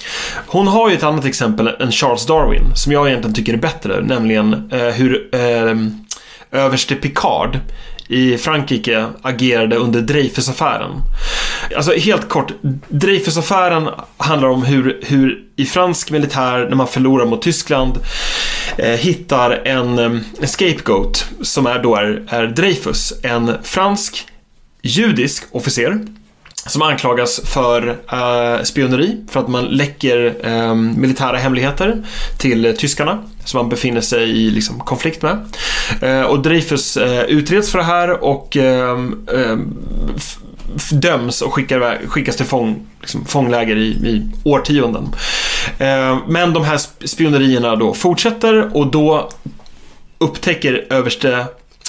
Hon har ju ett annat exempel än Charles Darwin som jag egentligen tycker är bättre, nämligen eh, hur eh, överste Picard i Frankrike agerade under Dreyfusaffären. Alltså helt kort, Dreyfusaffären handlar om hur, hur i fransk militär, när man förlorar mot Tyskland, eh, hittar en, en scapegoat som är då är, är Dreyfus, en fransk judisk officer som anklagas för uh, spioneri, för att man läcker uh, militära hemligheter till uh, tyskarna som man befinner sig i liksom, konflikt med. Uh, och Dreyfus uh, utreds för det här och uh, uh, f- f- döms och skickar, skickas till fång, liksom, fångläger i, i årtionden. Uh, men de här spionerierna då fortsätter, och då upptäcker överste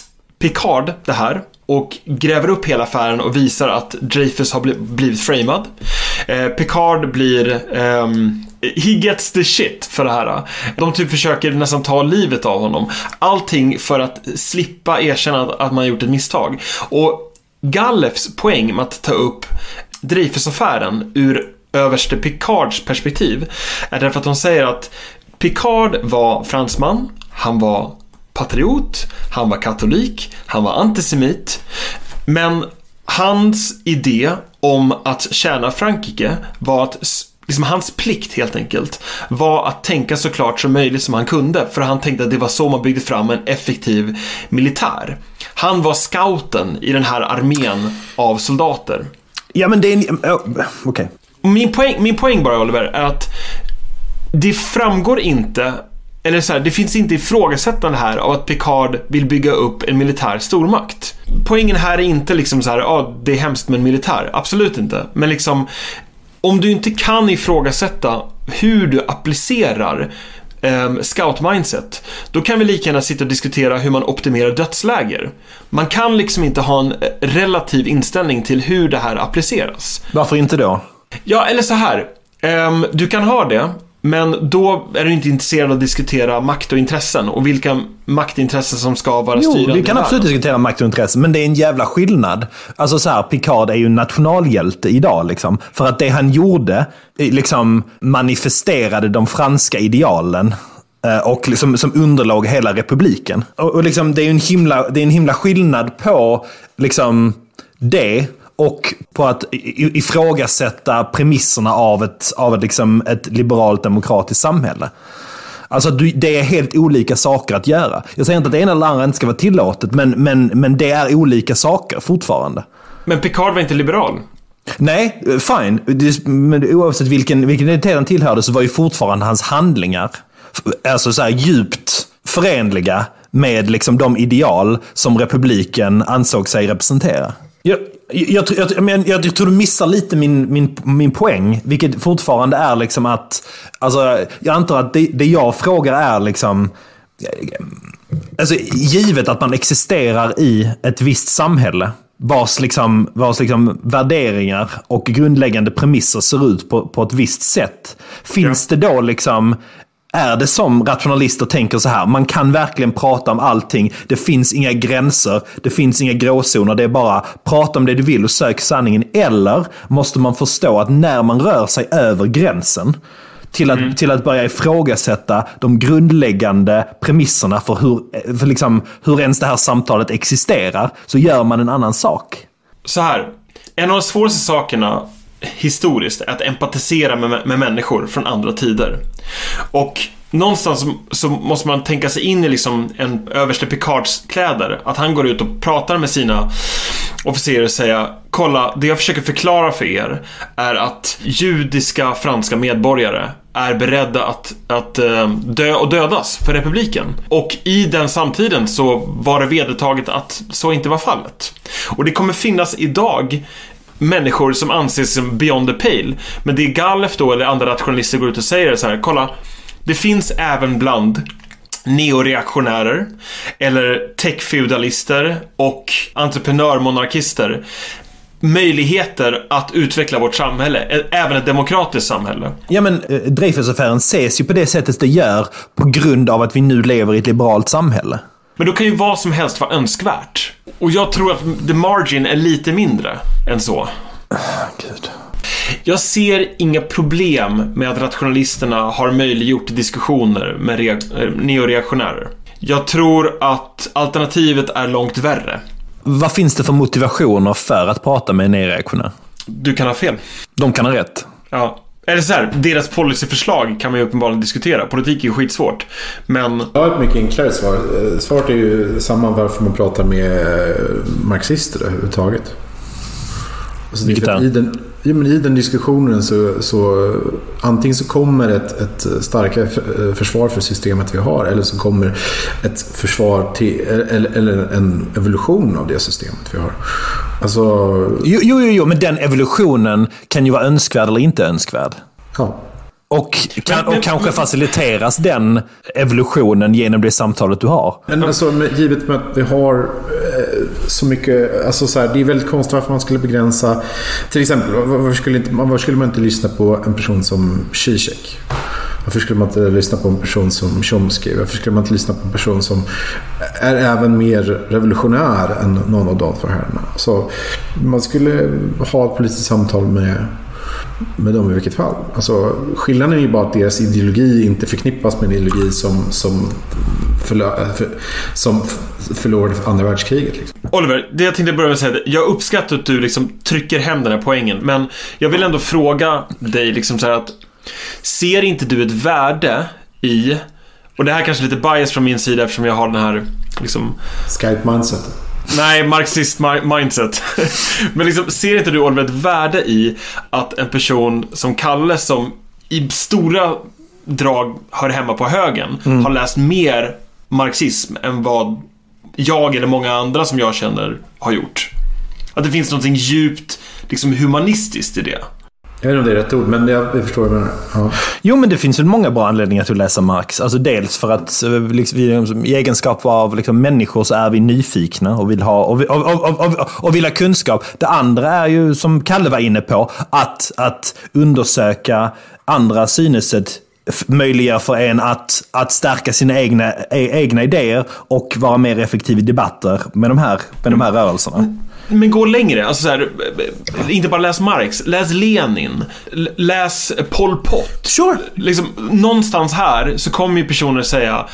Picard det här och gräver upp hela affären och visar att Dreyfus har blivit framad. Eh, Picard blir um, he gets the shit för det här. De typ försöker nästan ta livet av honom. Allting för att slippa erkänna att, att man gjort ett misstag. Och Gallefs poäng med att ta upp Dreyfusaffären ur överste Picards perspektiv är därför att hon säger att Picard var fransman, han var patriot, han var katolik, han var antisemit, men hans idé om att tjäna Frankrike var att, liksom hans plikt helt enkelt, var att tänka så klart som möjligt som han kunde, för han tänkte att det var så man byggde fram en effektiv militär. Han var scouten i den här armén av soldater. Ja, men det är en... Oh, okej. Okay. Min poäng, min poäng bara, Oliver, är att det framgår inte, eller så här, det finns inte ifrågasättande här av att Picard vill bygga upp en militär stormakt. Poängen här är inte liksom så här, ja, ah, det är hemskt med en militär. Absolut inte. Men liksom, om du inte kan ifrågasätta hur du applicerar um, scout-mindset, då kan vi lika gärna sitta och diskutera hur man optimerar dödsläger. Man kan liksom inte ha en relativ inställning till hur det här appliceras. Varför inte då? Ja, eller så här. Um, du kan ha det, men då är du inte intresserad av att diskutera makt och intressen och vilka maktintressen som ska vara jo, styrande. Vi kan absolut diskutera makt och intressen, men det är en jävla skillnad. Alltså så här, Picard är ju en nationalhjälte idag liksom. För att det han gjorde liksom manifesterade de franska idealen och liksom, som underlag hela republiken. Och, och liksom, det är ju en himla, det är en himla skillnad på liksom det och på att ifrågasätta premisserna av ett, av ett, liksom, ett liberalt demokratiskt samhälle. Alltså det är helt olika saker att göra. Jag säger inte att det ena eller andra inte ska vara tillåtet, men, men, men det är olika saker fortfarande. Men Picard var inte liberal. Nej, fine. Men oavsett vilken, vilken identitet han tillhörde så var ju fortfarande hans handlingar alltså så här djupt förenliga med liksom de ideal som republiken ansåg sig representera. Jag, jag, jag, jag, jag, jag tror du missar lite min, min, min poäng, vilket fortfarande är liksom att alltså, jag antar att det, det jag frågar är liksom alltså, givet att man existerar i ett visst samhälle vars, liksom, vars liksom värderingar och grundläggande premisser ser ut på, på ett visst sätt, finns ja. det då liksom är det som rationalister tänker så här, man kan verkligen prata om allting, det finns inga gränser, det finns inga gråzoner, det är bara prata om det du vill och sök sanningen, eller måste man förstå att när man rör sig över gränsen till att, mm. till att börja ifrågasätta de grundläggande premisserna för hur, för liksom, hur ens det här samtalet existerar, så gör man en annan sak. Så här, en av de svåraste sakerna historiskt är att empatisera med, med människor från andra tider. Och någonstans så måste man tänka sig in i liksom en överste Picards kläder, att han går ut och pratar med sina officerer och säger: kolla, det jag försöker förklara för er är att judiska franska medborgare är beredda att, att dö och dödas för republiken. Och i den samtiden så var det vedertaget att så inte var fallet. Och det kommer finnas idag människor som anses som beyond the pale. Men det är Galef då, eller andra rationalister går ut och säger så här: kolla, det finns även bland neoreaktionärer eller techfeudalister och entreprenörmonarkister möjligheter att utveckla vårt samhälle, även ett demokratiskt samhälle. Ja, men Dreyfusaffären ses ju på det sättet det gör på grund av att vi nu lever i ett liberalt samhälle. Men då kan ju vad som helst vara önskvärt. Och jag tror att the margin är lite mindre än så. Gud. Jag ser inga problem med att rationalisterna har möjliggjort diskussioner med re- neoreaktionärer. Jag tror att alternativet är långt värre. Vad finns det för motivationer för att prata med en neoreaktionär? Du kan ha fel. De kan ha rätt. Ja. Eller så här, deras policyförslag kan man ju uppenbarligen diskutera. Politik är ju skitsvårt. Men... Jag har ett mycket enklare svar. Svaret är ju samma varför man pratar med marxister överhuvudtaget. Alltså det är i, den, ja, men i den diskussionen så, så antingen så kommer ett, ett starkare försvar för systemet vi har, eller så kommer ett försvar till, eller, eller en evolution av det systemet vi har. Alltså... Jo, jo, jo, men den evolutionen kan ju vara önskvärd eller inte önskvärd. Ja. Och, kan, och kanske faciliteras den evolutionen genom det samtalet du har. Men alltså, givet med att vi har eh, så mycket, alltså så här, det är väldigt konstigt varför man skulle begränsa, till exempel, varför skulle, inte, varför skulle man inte lyssna på en person som Zizek? Varför skulle man inte lyssna på en person som Chomsky? Varför skulle man inte lyssna på en person som är även mer revolutionär än någon av de två herrarna? Så man skulle ha ett politiskt samtal med med dem i vilket fall. Alltså, skillnaden är ju bara att deras ideologi inte förknippas med en ideologi som, som, förlor, för, som förlorade andra världskriget. Liksom. Oliver, det jag tänkte börja med att säga, jag uppskattar att du liksom trycker hem den här poängen, men jag vill ändå fråga dig liksom så här att, ser inte du ett värde i, och det här kanske är lite bias från min sida eftersom jag har den här liksom... Skype mindset. Nej, marxist mindset. Men liksom, ser inte du, Oliver, ett värde i att en person som Kalle, som i stora drag hör hemma på högen, mm. har läst mer marxism än vad jag eller många andra som jag känner har gjort? Att det finns något djupt liksom humanistiskt i det. Jag vet inte om det är rätt ord, men jag förstår vad det är. Ja. Jo, men det finns väl många bra anledningar till att läsa Marx. Alltså dels för att liksom, i egenskap av liksom, människor så är vi nyfikna och vill ha, och, och, och, och, och vill ha kunskap. Det andra är ju, som Kalle var inne på, att, att undersöka andra synsätt möjliggör för en att, att stärka sina egna, egna idéer och vara mer effektiv i debatter med de här, med de här rörelserna. Men gå längre, alltså så här, inte bara läs Marx, läs Lenin, läs Pol Pot. Sure. Liksom, någonstans här så kommer ju personer säga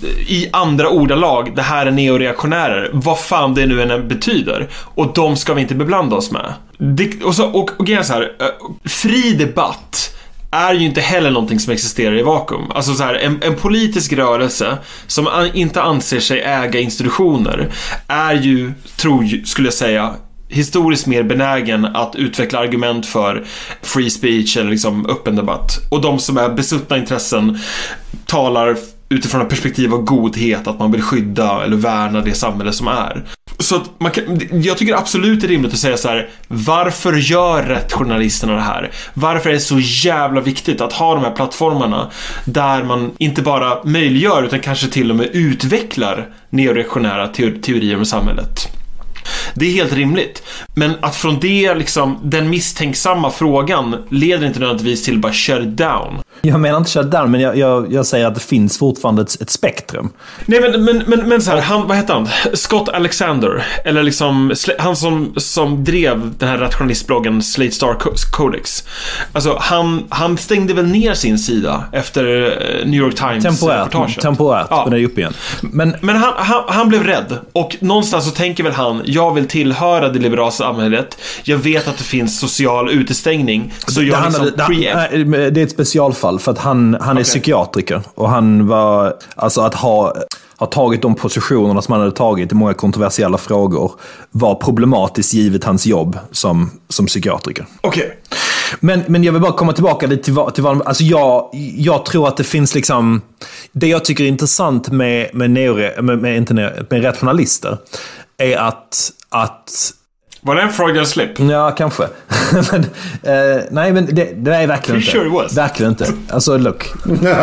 i andra ordalag, det här är neoreaktionärer, vad fan det nu än betyder, och de ska vi inte beblanda oss med. Det, och så, och, och så här, fri debatt är ju inte heller någonting som existerar i vakuum. Alltså så här, en, en politisk rörelse som an, inte anser sig äga institutioner är ju, tror, skulle jag säga, historiskt mer benägen att utveckla argument för free speech eller liksom öppen debatt. Och de som är besuttna intressen talar utifrån ett perspektiv av godhet, att man vill skydda eller värna det samhälle som är. Så att man kan, jag tycker absolut det är rimligt att säga så här: varför gör rättjournalisterna det här? Varför är det så jävla viktigt att ha de här plattformarna där man inte bara möjliggör utan kanske till och med utvecklar neoreaktionära teor- teorier om samhället? Det är helt rimligt. Men att från det liksom, den misstänksamma frågan leder inte nödvändigtvis till bara shut down. Jag menar inte shut down, men jag, jag, jag säger att det finns fortfarande ett, ett spektrum. Nej, men, men, men, men så här, han, vad heter han? Scott Alexander. Eller liksom, han som, som drev den här rationalistbloggen Slate Star Codex. Alltså, han, han stängde väl ner sin sida efter New York Times temporärt, temporärt, ja. Men det är upp igen. Men, men han, han, han blev rädd. Och någonstans så tänker väl han, jag vill tillhöra det liberala samhället. Jag vet att det finns social utestängning. Så jag det, liksom det, det, det är ett specialfall för att han, han är okay. psykiatriker. Och han var, alltså att ha, ha tagit de positionerna som han hade tagit i många kontroversiella frågor var problematiskt givet hans jobb som, som psykiatriker. Okej. Okay. Men, men jag vill bara komma tillbaka lite till, till vad... Alltså jag, jag tror att det finns liksom... Det jag tycker är intressant med, med, neore, med, med, inte neore, med rationalister är att... att var det en Freudian slip? Ja, kanske. men, eh, nej, men det, det är verkligen inte. Sure it was. Verkligen inte. Alltså, look. nej,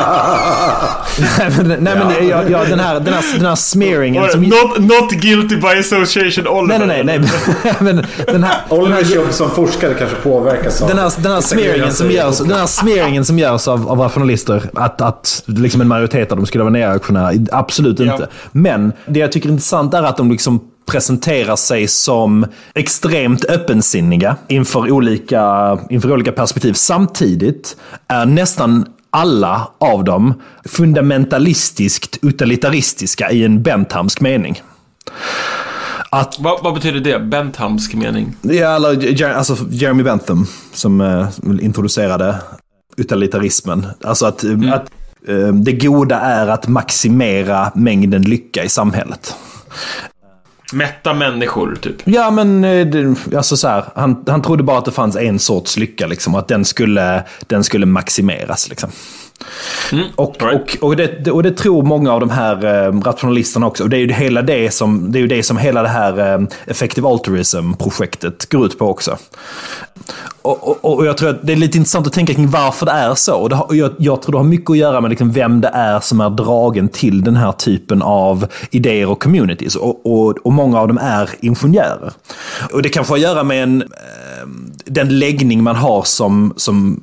men, nej, men ja, ja, den här, den här, den här smearingen... Som... Not, not guilty by association, Oliver. Nej, nej, nej. men, den här, Olivers jobb som forskare kanske påverkas av... Den här, den här smearingen som görs, den här smearingen som görs av, av rationalister, att, att liksom en majoritet av dem skulle vara neoreaktionära, absolut inte. Ja. Men det jag tycker är intressant är att de liksom presenterar sig som extremt öppensinniga inför olika, inför olika perspektiv. Samtidigt är nästan alla av dem fundamentalistiskt utilitaristiska i en Benthamsk mening. Att, vad, vad betyder det? Benthamsk mening? Ja, eller, alltså Jeremy Bentham som eh, introducerade utilitarismen. Alltså att, mm. att eh, det goda är att maximera mängden lycka i samhället. Mätta människor, typ. Ja, men alltså så här, han, han trodde bara att det fanns en sorts lycka, liksom, att den skulle, den skulle maximeras, liksom. Mm, och, right. och, och, det, och det tror många av de här eh, rationalisterna också. Och det är ju hela det som, det är ju det som hela det här eh, effective altruism-projektet går ut på också. Och, och, och jag tror att det är lite intressant att tänka kring varför det är så. Och det har, jag, jag tror det har mycket att göra med liksom vem det är som är dragen till den här typen av idéer och communities. Och, och, och många av dem är ingenjörer. Och det kan få att göra med en, den läggning man har som, som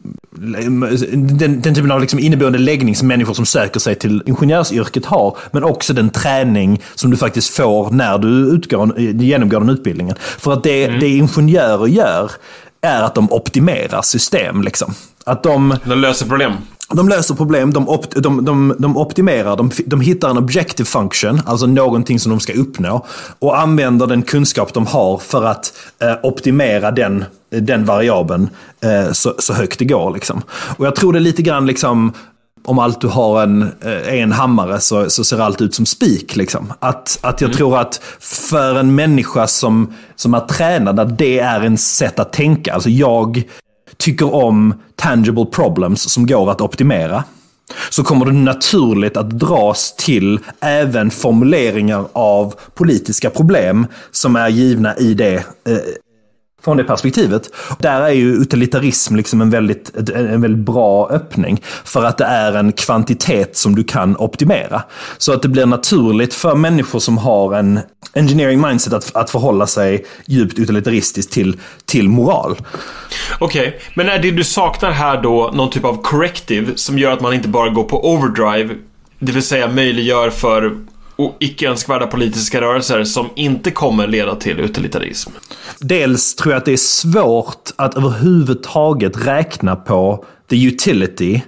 den, den typen av liksom inneboende läggning som människor som söker sig till ingenjörsyrket har, men också den träning som du faktiskt får när du utgår, genomgår den utbildningen. För att det, mm. det ingenjörer gör är att de optimerar system, liksom. Att de, de löser problem. De löser problem, de, op, de, de, de optimerar, de, de hittar en objective function, alltså någonting som de ska uppnå, och använder den kunskap de har för att eh, optimera den, den variabeln eh, så, så högt det går, liksom. Och jag tror det är lite grann liksom, om allt du har en, en hammare så, så ser allt ut som spik, liksom. Att, att jag mm. tror att för en människa som, som är tränad, att det är en sätt att tänka. Alltså jag tycker om tangible problems som går att optimera. Så kommer det naturligt att dras till även formuleringar av politiska problem som är givna i det eh, från det perspektivet. Där är ju utilitarism liksom en väldigt, en väldigt bra öppning, för att det är en kvantitet som du kan optimera. Så att det blir naturligt för människor som har en engineering mindset att, att förhålla sig djupt utilitaristiskt till, till moral. Okej, okay, men är det du saknar här då någon typ av corrective som gör att man inte bara går på overdrive, det vill säga möjliggör för och icke-önskvärda politiska rörelser som inte kommer leda till utilitarism? Dels tror jag att det är svårt att överhuvudtaget räkna på the utility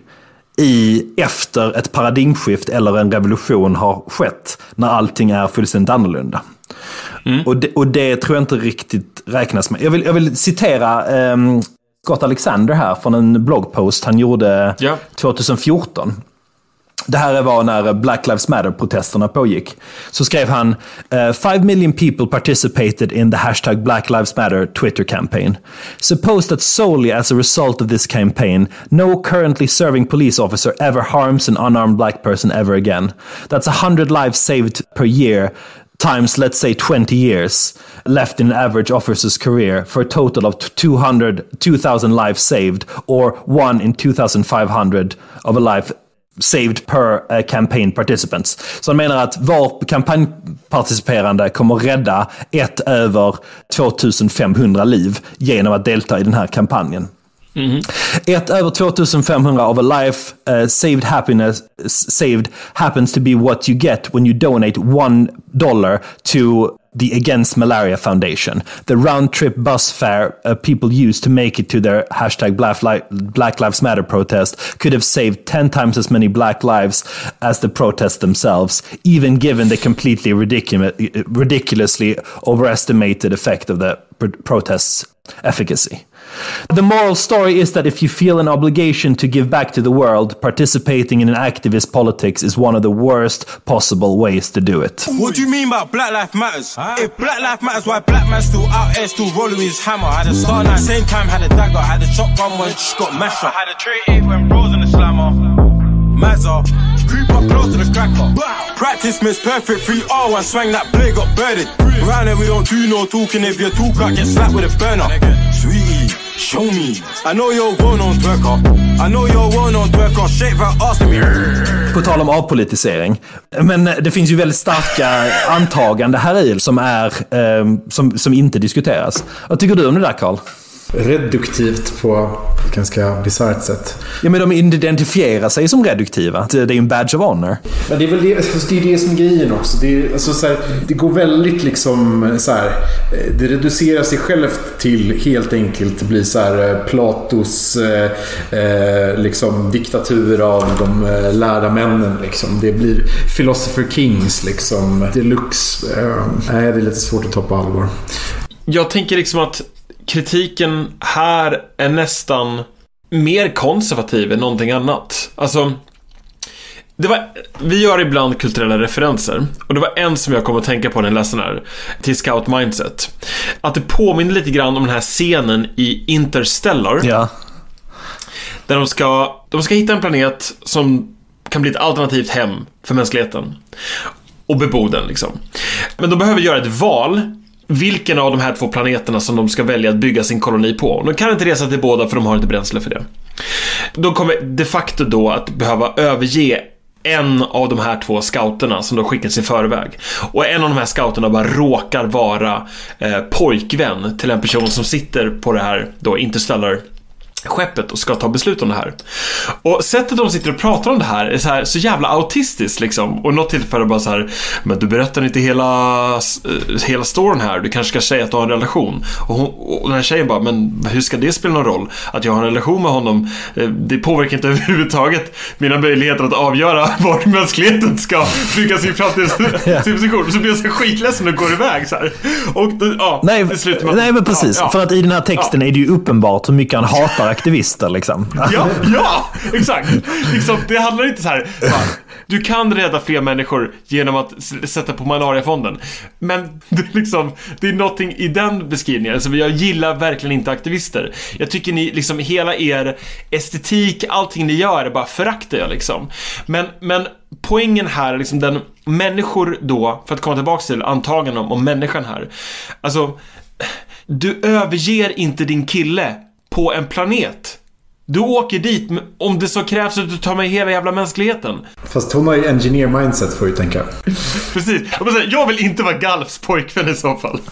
i efter ett paradigmskift eller en revolution har skett, när allting är fullständigt annorlunda. Mm. Och, det, och det tror jag inte riktigt räknas med. Jag vill, jag vill citera um, Scott Alexander här från en bloggpost han gjorde ja. tjugohundrafjorton. Det här var när Black Lives Matter-protesterna pågick. Så skrev han: Five million people participated in the hashtag Black Lives Matter Twitter campaign. Suppose that solely as a result of this campaign, no currently serving police officer ever harms an unarmed black person ever again. That's a hundred lives saved per year times, let's say, twenty years left in an average officer's career, for a total of two hundred, two thousand lives saved, or one in two thousand five hundred of a life saved per uh, campaign participants. Så han menar att var kampanjparticiperande kommer rädda ett över tvåtusenfemhundra liv genom att delta i den här kampanjen. Mm-hmm. Ett över tvåtusenfemhundra of a life uh, saved happiness saved happens to be what you get when you donate one dollar to the Against Malaria Foundation. The round-trip bus fare uh, people use to make it to their hashtag Black, Li- Black Lives Matter protest could have saved ten times as many black lives as the protests themselves, even given the completely ridiculous, ridiculously overestimated effect of the pr- protests efficacy. The moral story is that if you feel an obligation to give back to the world, participating in an activist politics is one of the worst possible ways to do it. What do you mean by Black Lives Matters? Huh? If Black Lives Matters, why Black man still out there, still rolling with his hammer? Had a star at the same time, had a dagger, had a shotgun when she got mashed up. Had a tray eight when Rose in the slammer. Mazza, creep up close to the cracker. Practice makes perfect, three R, one swang that blade got birded. Around here we don't do no talking, if you talk I get slapped with a burner. Sweetie, show me. I know you're one on twerker. I know you're one on twerker. Shake that ass to me. På tal om avpolitisering. Men det finns ju väldigt starka antagande här i som är eh, som, som inte diskuteras. Vad tycker du om det där, Carl? Reduktivt på ett ganska bisarrt sätt. Ja, men de identifierar sig som reduktiva. Det är ju en badge of honor. Men det är väl det, alltså det, är det som är grejen också. Det, är, alltså så här, det går väldigt liksom så här, det reducerar sig självt till helt enkelt bli så här Platos eh, liksom diktatur av de eh, lärda männen liksom. Det blir Philosopher Kings liksom deluxe. Eh, nej, det är lite svårt att ta på allvar. Jag tänker liksom att kritiken här är nästan mer konservativ än någonting annat. Alltså, det var, vi gör ibland kulturella referenser, och det var en som jag kom att tänka på när jag läste den här, till Scout Mindset. Att det påminner lite grann om den här scenen i Interstellar. Ja. Där de ska, de ska hitta en planet som kan bli ett alternativt hem för mänskligheten och bebo den liksom. Men de behöver göra ett val vilken av de här två planeterna som de ska välja att bygga sin koloni på. De kan inte resa till båda för de har inte bränsle för det. De kommer de facto då att behöva överge en av de här två scouterna som då skickats i förväg. Och en av de här scouterna bara råkar vara eh, pojkvän till en person som sitter på det här då Interstellar skeppet och ska ta beslut om det här. Och sättet de sitter och pratar om det här är så här så jävla autistiskt liksom. Och något tillfälle bara så här, men du berättar inte hela hela storyn här. Du kanske ska säga att du har en relation. Och, hon, och den här tjejen bara, men hur ska det spela någon roll? Att jag har en relation med honom, det påverkar inte överhuvudtaget mina möjligheter att avgöra var mänskligheten ska bygga sin framtidscivilisation. Så blir jag så skitledsen och går iväg så här. Och ja, nej, det slutar med, nej men precis, ja, ja. För att i den här texten ja. är det ju uppenbart hur mycket han hatar aktivister liksom. Ja, ja, exakt. Liksom, det handlar inte så här. Du kan rädda fler människor genom att sätta på malariafonden. Men det, liksom, det är någonting i den beskrivningen. Alltså, jag gillar verkligen inte aktivister. Jag tycker ni, liksom, hela er estetik, allting ni gör är bara föraktar jag liksom. Men, men poängen här är liksom den människor då, för att komma tillbaka till antaganden om, om människan här. Alltså, du överger inte din kille på en planet. Du åker dit om det så krävs att du tar med hela jävla mänskligheten. Fast hon har ju engineer mindset får ju tänka. Precis. Jag vill inte vara Galfs pojkvän i så fall.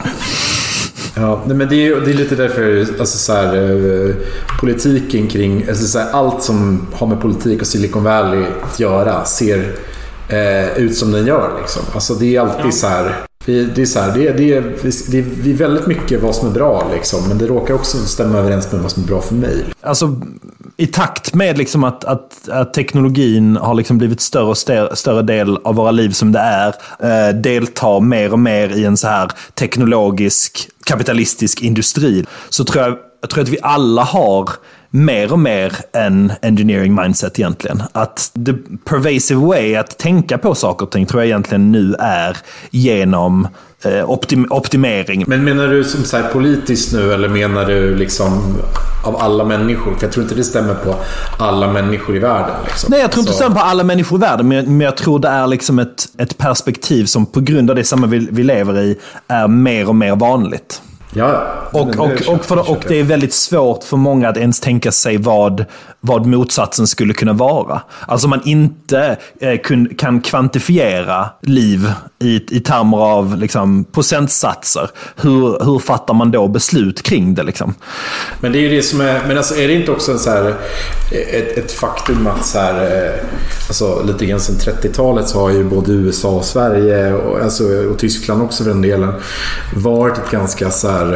Ja, men det är, det är lite därför alltså så här, politiken kring alltså så här, allt som har med politik och Silicon Valley att göra ser eh, ut som den gör liksom. Alltså det är alltid ja. så här. Det är så här, det är, det, är, det, är, det är väldigt mycket vad som är bra liksom, men det råkar också stämma överens med vad som är bra för mig. Alltså i takt med liksom att, att, att teknologin har liksom blivit större och större, större del av våra liv som det är, eh, deltar mer och mer i en så här teknologisk kapitalistisk industri, så tror jag, jag tror att vi alla har mer och mer en engineering mindset egentligen. Att the pervasive way att tänka på saker och ting tror jag egentligen nu är genom eh, optim- optimering. Men menar du som så här politiskt nu, eller menar du liksom av alla människor? För jag tror inte det stämmer på alla människor i världen liksom. Nej, jag tror inte så... det stämmer på alla människor i världen, men jag, men jag tror det är liksom ett, ett perspektiv som på grund av det samhälle vi, vi lever i är mer och mer vanligt. Ja, och, och, och, för, och det är väldigt svårt för många att ens tänka sig vad, vad motsatsen skulle kunna vara. Alltså man inte eh, kun, kan kvantifiera liv i, i termer av liksom, procentsatser. Hur, hur fattar man då beslut kring det liksom? Men det är ju det som är, men alltså är det inte också en så här, ett, ett faktum att så här, alltså lite grann sedan trettiotalet så har ju både U S A och Sverige och, alltså, och Tyskland också för den delen varit ett ganska så här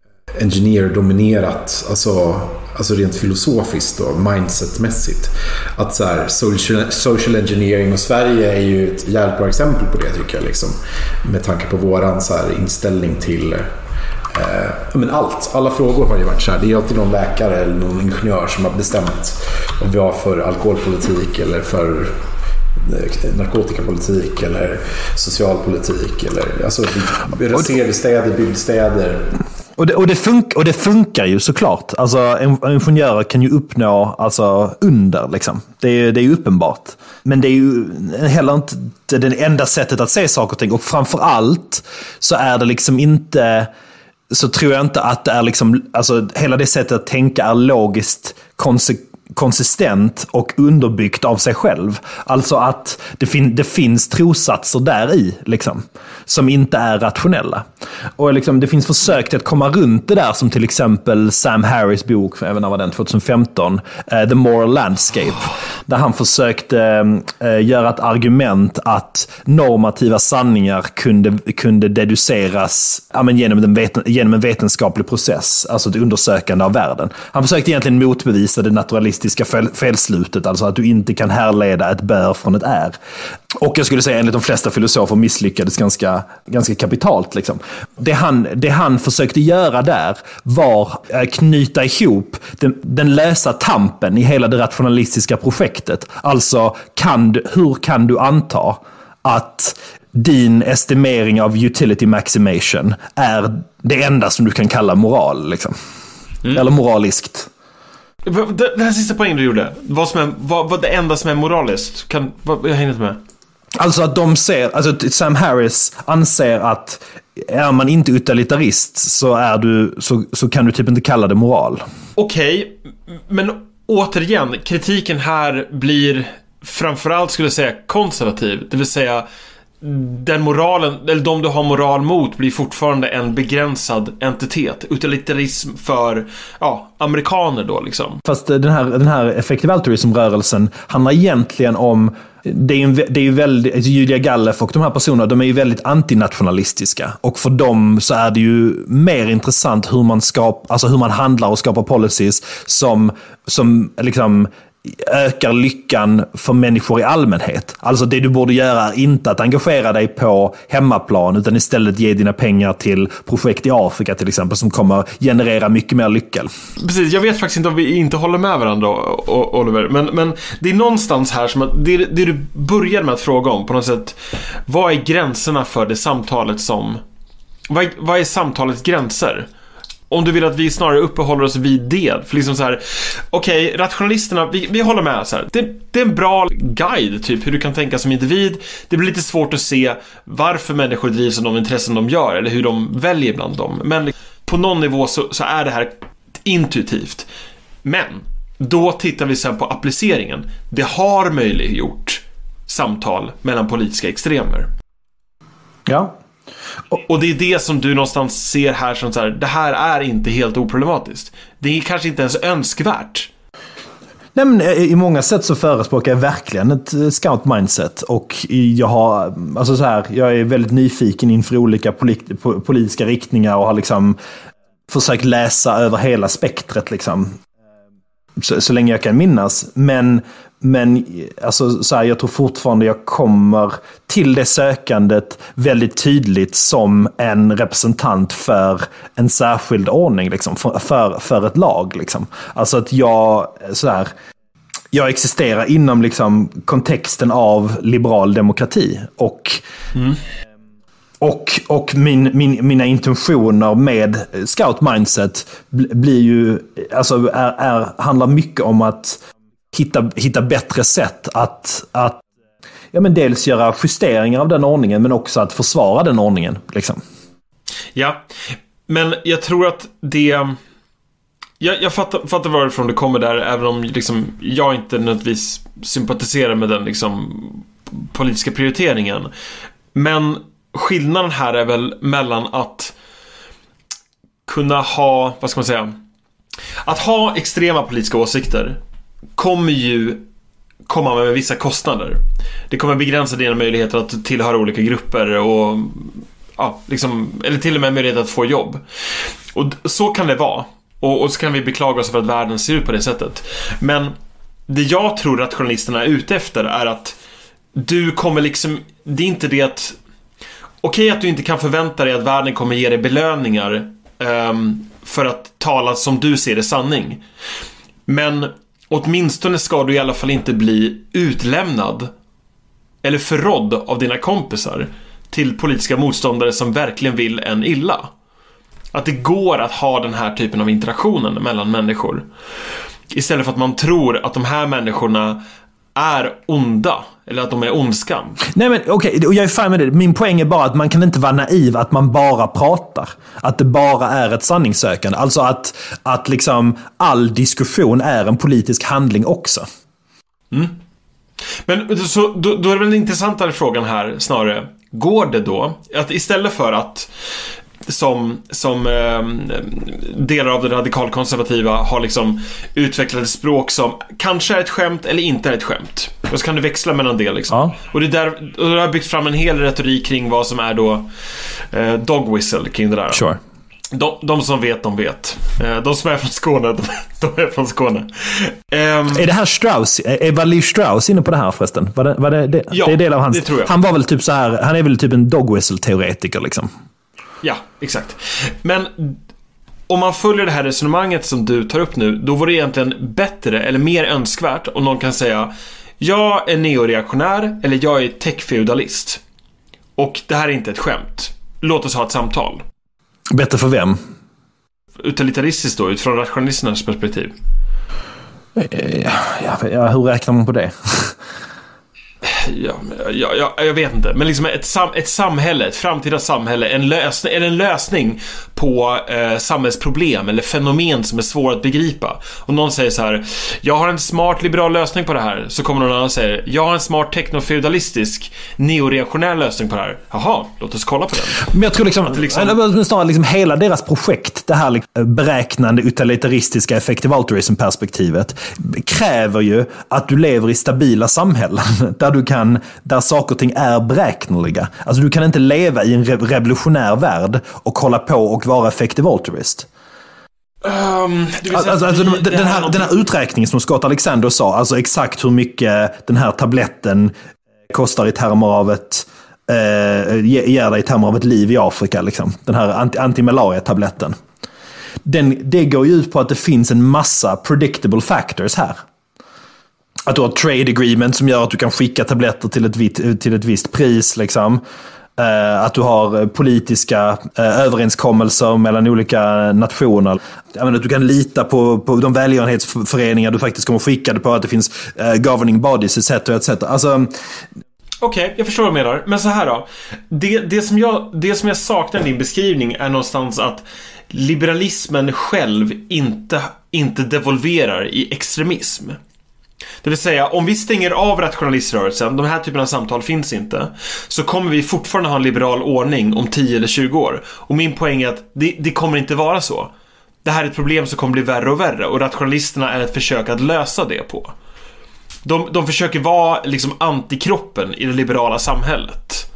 engineer-dominerat, alltså, alltså rent filosofiskt och mindsetmässigt. Att så här, social, social engineering, och Sverige är ju ett jävligt bra exempel på det tycker jag liksom, med tanke på våran så här inställning till Eh, men allt, alla frågor har ju varit så här. Det är alltid någon läkare eller någon ingenjör som har bestämt om vi har för alkoholpolitik eller för narkotikapolitik eller socialpolitik eller alltså raserade städer, byggstäder. Och det, och, det fun- och det funkar ju såklart. Alltså, en, en ingenjör kan ju uppnå alltså, under. Liksom. Det, är, det är ju uppenbart. Men det är ju heller inte det enda sättet att se saker och ting. Och framförallt så är det liksom inte... Så tror jag inte att det är liksom... Alltså, hela det sättet att tänka är logiskt konsekvent. konsistent och underbyggt av sig själv. Alltså att det, fin- det finns trossatser där i liksom, som inte är rationella. Och liksom, det finns försök till att komma runt det där som till exempel Sam Harris bok, även av den tjugohundrafemton, uh, The Moral Landscape, där han försökte uh, göra ett argument att normativa sanningar kunde, kunde deduceras ja, men genom, den veten- genom en vetenskaplig process, alltså ett undersökande av världen. Han försökte egentligen motbevisa det naturalistiska Fel, felslutet, alltså att du inte kan härleda ett bör från ett är. Och jag skulle säga enligt de flesta filosofer misslyckades ganska, ganska kapitalt. Liksom. Det, han, det han försökte göra där var att knyta ihop den, den lösa tampen i hela det rationalistiska projektet. Alltså, kan du, hur kan du anta att din estimering av utility maximation är det enda som du kan kalla moral? Liksom. Mm. Eller moraliskt. Det här sista poängen du gjorde, vad, som är, vad, vad det enda som är moraliskt kan, vad, jag hänger inte med. Alltså att de ser, alltså Sam Harris anser att är man inte utilitarist så, är du, så, så kan du typ inte kalla det moral. Okej, men återigen, kritiken här blir framförallt skulle jag säga konservativ, det vill säga den moralen, eller de du har moral mot blir fortfarande en begränsad entitet. Utilitarism för ja, amerikaner då liksom. Fast den här, den här effective altruism-rörelsen handlar egentligen om det är ju, det är ju väldigt, alltså Julia Galef och de här personerna, de är ju väldigt antinationalistiska. Och för dem så är det ju mer intressant hur man skapar, alltså hur man handlar och skapar policies som, som liksom ökar lyckan för människor i allmänhet. Alltså det du borde göra är inte att engagera dig på hemmaplan utan istället ge dina pengar till projekt i Afrika till exempel som kommer generera mycket mer lycka. Precis, jag vet faktiskt inte om vi inte håller med varandra, Oliver, men, men det är någonstans här som att det, det du börjar med att fråga om på något sätt, vad är gränserna för det samtalet som vad är, vad är samtalets gränser? Om du vill att vi snarare uppehåller oss vid det. För liksom så här, okej, okay, rationalisterna, vi, vi håller med så här. Det, det är en bra guide, typ, hur du kan tänka som individ. Det blir lite svårt att se varför människor drivs av de intressen de gör, eller hur de väljer bland dem. Men på någon nivå så, så är det här intuitivt. Men då tittar vi sen på appliceringen. Det har möjliggjort samtal mellan politiska extremer. Ja. Och det är det som du någonstans ser här som så här, det här är inte helt oproblematiskt. Det är kanske inte ens önskvärt. Nej, men i många sätt så förespråkar jag verkligen ett scout mindset och jag har, alltså så här, jag är väldigt nyfiken inför olika polit- politiska riktningar och har liksom försökt läsa över hela spektret liksom. Så, så länge jag kan minnas. Men, men alltså, så här, jag tror fortfarande jag kommer till det sökandet väldigt tydligt som en representant för en särskild ordning. Liksom, för, för, för ett lag. Liksom. Alltså att jag, så här, jag existerar inom liksom, kontexten av liberal demokrati. Och... Mm. Och, och min, min, mina intentioner med scout mindset blir ju, alltså är, är, handlar mycket om att hitta, hitta bättre sätt att, att ja, men dels göra justeringar av den ordningen men också att försvara den ordningen. Liksom. Ja, men jag tror att det... Jag, jag fattar, fattar varifrån det kommer där, även om liksom, jag inte nödvändigtvis sympatiserar med den liksom, politiska prioriteringen. Men skillnaden här är väl mellan att kunna ha, vad ska man säga, att ha extrema politiska åsikter kommer ju komma med vissa kostnader. Det kommer begränsa dina möjligheter att tillhöra olika grupper och ja, liksom, eller till och med möjlighet att få jobb. Och så kan det vara. Och, och så kan vi beklaga oss för att världen ser ut på det sättet. Men det jag tror rationalisterna är ute efter är att du kommer liksom, det är inte det att okej att du inte kan förvänta dig att världen kommer ge dig belöningar um, för att tala som du ser det sanning. Men åtminstone ska du i alla fall inte bli utlämnad eller förrådd av dina kompisar till politiska motståndare som verkligen vill en illa. Att det går att ha den här typen av interaktionen mellan människor. Istället för att man tror att de här människorna är onda eller att de är ondskan. Nej men okej, okay, och jag är fan med det. Min poäng är bara att man kan inte vara naiv att man bara pratar. Att det bara är ett sanningssökande. Alltså att, att liksom all diskussion är en politisk handling också. Mm. Men så, då, då är det väl den intressantare frågan här snarare. Går det då att istället för att som, som eh, delar av det radikalkonservativa har liksom utvecklat ett språk som kanske är ett skämt eller inte är ett skämt. Och så kan du växla mellan det liksom. Ja. Och det där och det har byggt fram en hel retorik kring vad som är då eh, dog whistle kring det där. Sure. De, de som vet, de vet. Eh, de som är från Skåne, de, de är från Skåne. Um, är det här Strauss? Är, var Lev Strauss inne på det här förresten? Var det, var det, det, ja, det är del av hans, det tror jag. Han var väl typ så här, han är väl typ en dog whistle-teoretiker liksom. Ja, exakt. Men om man följer det här resonemanget som du tar upp nu, då vore det egentligen bättre eller mer önskvärt om någon kan säga jag är neoreaktionär eller jag är techfeudalist. Och det här är inte ett skämt. Låt oss ha ett samtal. Bättre för vem? Utilitaristiskt då, utifrån rationalisternas perspektiv. Ja, ja, hur räknar man på det? Ja, ja, ja, jag vet inte. Men liksom ett, sam, ett samhälle, ett framtida samhälle, en lösning, eller en lösning på eh, samhällsproblem eller fenomen som är svåra att begripa. Och någon säger så här: jag har en smart liberal lösning på det här. Så kommer någon annan och säger: jag har en smart teknofeudalistisk neoreaktionär lösning på det här. Jaha, låt oss kolla på den. Men jag tror liksom, liksom... snarare liksom hela deras projekt, det här liksom beräknande utilitaristiska effective altruism-perspektivet, kräver ju att du lever i stabila samhällen där du kan, där saker och ting är beräkneliga. Alltså du kan inte leva i en re- revolutionär värld och hålla på och vara effective altruist. Um, alltså, alltså, alltså, den, den, här, den här uträkningen som Scott Alexander sa, alltså exakt hur mycket den här tabletten kostar i termer av ett eh, ger dig i termer av ett liv i Afrika liksom. Den här anti, antimalaria-tabletten. Den, det går ju ut på att det finns en massa predictable factors här. Att du har trade agreement som gör att du kan skicka tabletter till ett, vitt, till ett visst pris. Liksom. Uh, att du har politiska uh, överenskommelser mellan olika nationer. Jag menar, att du kan lita på, på de välgörenhetsföreningar du faktiskt kommer skickade på. Att det finns uh, governing bodies et cetera et cetera. Alltså... Okej, okay, jag förstår vad du menar. Men så här då. Det, det, som jag, det som jag saknar i din beskrivning är någonstans att liberalismen själv inte, inte devolverar i extremism. Det vill säga, om vi stänger av rationaliströrelsen, de här typerna av samtal finns inte, så kommer vi fortfarande ha en liberal ordning om tio eller tjugo år. Och min poäng är att det, det kommer inte vara så. Det här är ett problem som kommer bli värre och värre, och rationalisterna är ett försök att lösa det på. De, de försöker vara liksom antikroppen i det liberala samhället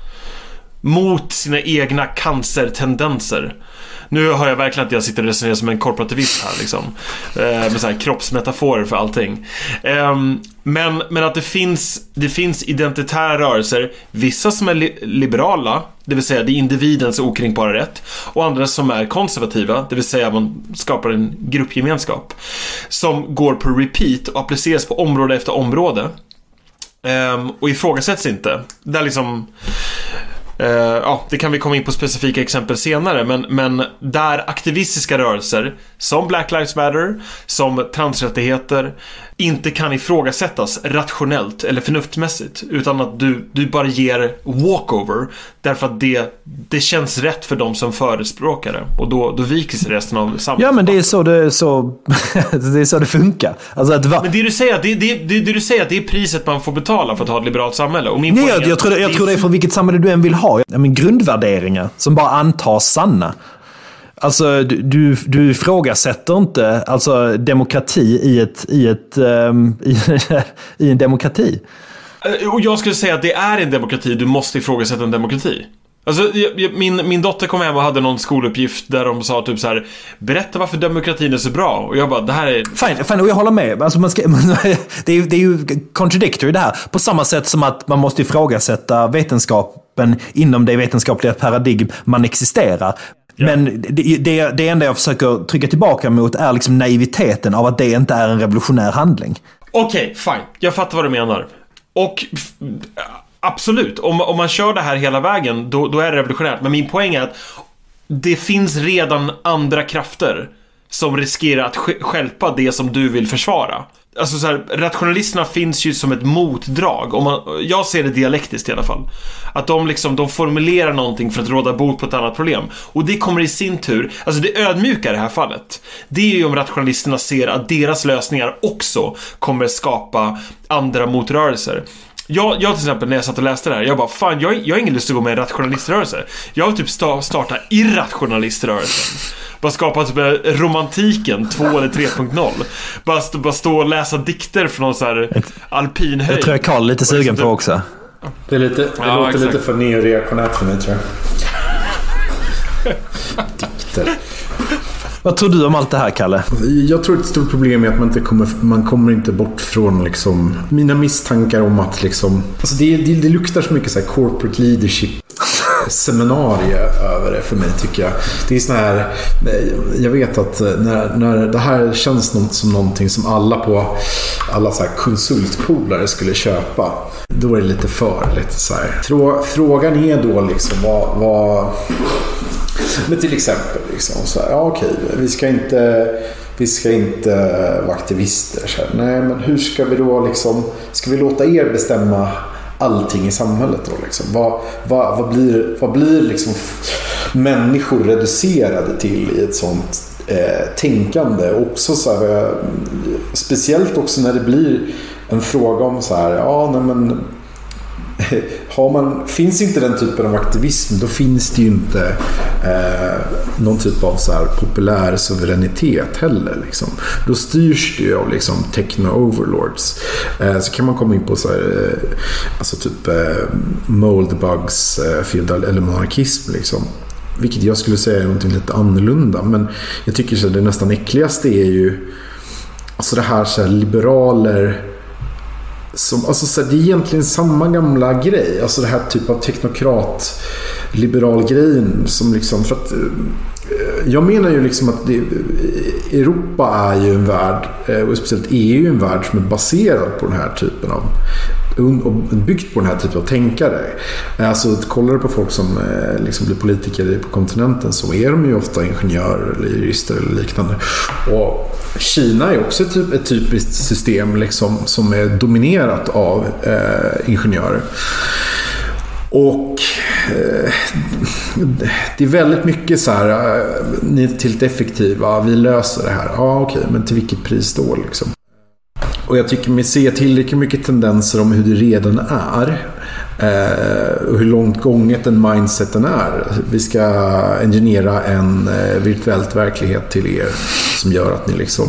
mot sina egna cancertendenser. Nu hör jag verkligen att jag sitter och resonerar som en korporativist här liksom. eh, med så här kroppsmetaforer för allting. eh, men, men att det finns det finns identitära rörelser, vissa som är li- liberala, det vill säga det är individens okränkbara rätt, och andra som är konservativa, det vill säga man skapar en gruppgemenskap som går på repeat och appliceras på område efter område, eh, och ifrågasätts inte. Där liksom Uh, ja, det kan vi komma in på specifika exempel senare, men, men där aktivistiska rörelser som Black Lives Matter, som transrättigheter inte kan ifrågasättas rationellt eller förnuftsmässigt, utan att du, du bara ger walkover därför att det, det känns rätt för dem som förespråkare, och då, då viker sig resten av samhället. Ja, men det är så det, så, det, är så det funkar. Alltså att va- men det du säger, det, det, det, det du säger att det är priset man får betala för att ha ett liberalt samhälle. Och min Nej, jag, jag, tror det, jag tror det är för vilket samhälle du än vill ha. Ja, men grundvärderingar som bara antas sanna. Alltså du, du, du ifrågasätter inte alltså demokrati i ett i ett um, i, i en demokrati. Och jag skulle säga att det är en demokrati. Du måste ifrågasätta en demokrati. Alltså, min, min dotter kom hem och hade någon skoluppgift där de sa typ så här: berätta varför demokratin är så bra. Och jag bara, det här är... Fine, fine, och jag håller med. Alltså man ska, det, är ju, det är ju contradictory det här. På samma sätt som att man måste ifrågasätta vetenskapen inom det vetenskapliga paradigm man existerar. Men det, det, det enda jag försöker trycka tillbaka mot är liksom naiviteten av att det inte är en revolutionär handling. Okej, okay, fine. Jag fattar vad du menar. Och absolut, om, om man kör det här hela vägen, då, då är det revolutionärt. Men min poäng är att det finns redan andra krafter som riskerar att stjälpa det som du vill försvara. Alltså så här, rationalisterna finns ju som ett motdrag. Om man, jag ser det dialektiskt i alla fall. Att de liksom, de formulerar någonting för att råda bot på ett annat problem. Och det kommer i sin tur, alltså det ödmjuka i det här fallet, det är ju om rationalisterna ser att deras lösningar också kommer skapa andra motrörelser. Jag, jag till exempel när jag satt och läste det här, jag bara, fan, jag, jag har ingen lust att gå med i en rationaliströrelse. Jag vill typ sta, starta irrationaliströrelsen. Bara skapa typ romantiken två eller tre punkt noll. Bara, stå, bara stå och läsa dikter från någon så här alpin höjd. Det tror jag Carl är lite sugen på också. Det, är lite, det ja, låter exakt. Lite för neoreaktionärt för mig, tror jag. Dikter. Vad tror du om allt det här, Kalle? Jag tror att ett stort problem är att man inte kommer, man kommer inte bort från liksom, mina misstankar om att liksom, alltså det, det, det luktar så mycket så här corporate leadership seminarie över det för mig, tycker jag. Det är sån här, jag vet att när, när det här känns något som någonting som alla på alla så här konsultpolare skulle köpa, då är det lite för lite så här. Frågan är då liksom vad, vad men till exempel liksom så här, ja okej, vi ska inte vi ska inte vara aktivister så här. Nej, men hur ska vi då liksom, ska vi låta er bestämma allting i samhället då liksom? Vad, vad, vad blir, vad blir liksom människor reducerade till i ett sånt eh, tänkande? Också så här, eh, speciellt också när det blir en fråga om så här, ja nej men har man, finns inte den typen av aktivism, då finns det ju inte eh, någon typ av så här populär suveränitet heller liksom. Då styrs det ju av liksom techno-overlords. Eh, så kan man komma in på så här, eh, alltså typ eh, moldbugs, eh, feudal eller monarkism liksom. Vilket jag skulle säga är någonting lite annorlunda. Men jag tycker så det nästan äckligaste är ju alltså det här så här liberaler som, alltså så det är egentligen samma gamla grej, alltså det här typ av teknokrat liberal grejen som liksom, för att jag menar ju liksom att det, Europa är ju en värld, och speciellt E U är ju en värld som är baserad på den här typen av, och byggt på den här typen av tänkare. Alltså kollar du på folk som liksom blir politiker på kontinenten, så är de ju ofta ingenjörer eller jurister eller liknande. Och Kina är också ett, typ, ett typiskt system liksom, som är dominerat av eh, ingenjörer. Och eh, det är väldigt mycket så här, eh, ni är tillräckligt effektiva, vi löser det här. Ja okej, men till vilket pris då liksom? Och jag tycker mig se tillräckligt mycket tendenser om hur det redan är. Eh, och hur långt gånget den mindseten är. Vi ska engineera en eh, virtuellt verklighet till er som gör att ni liksom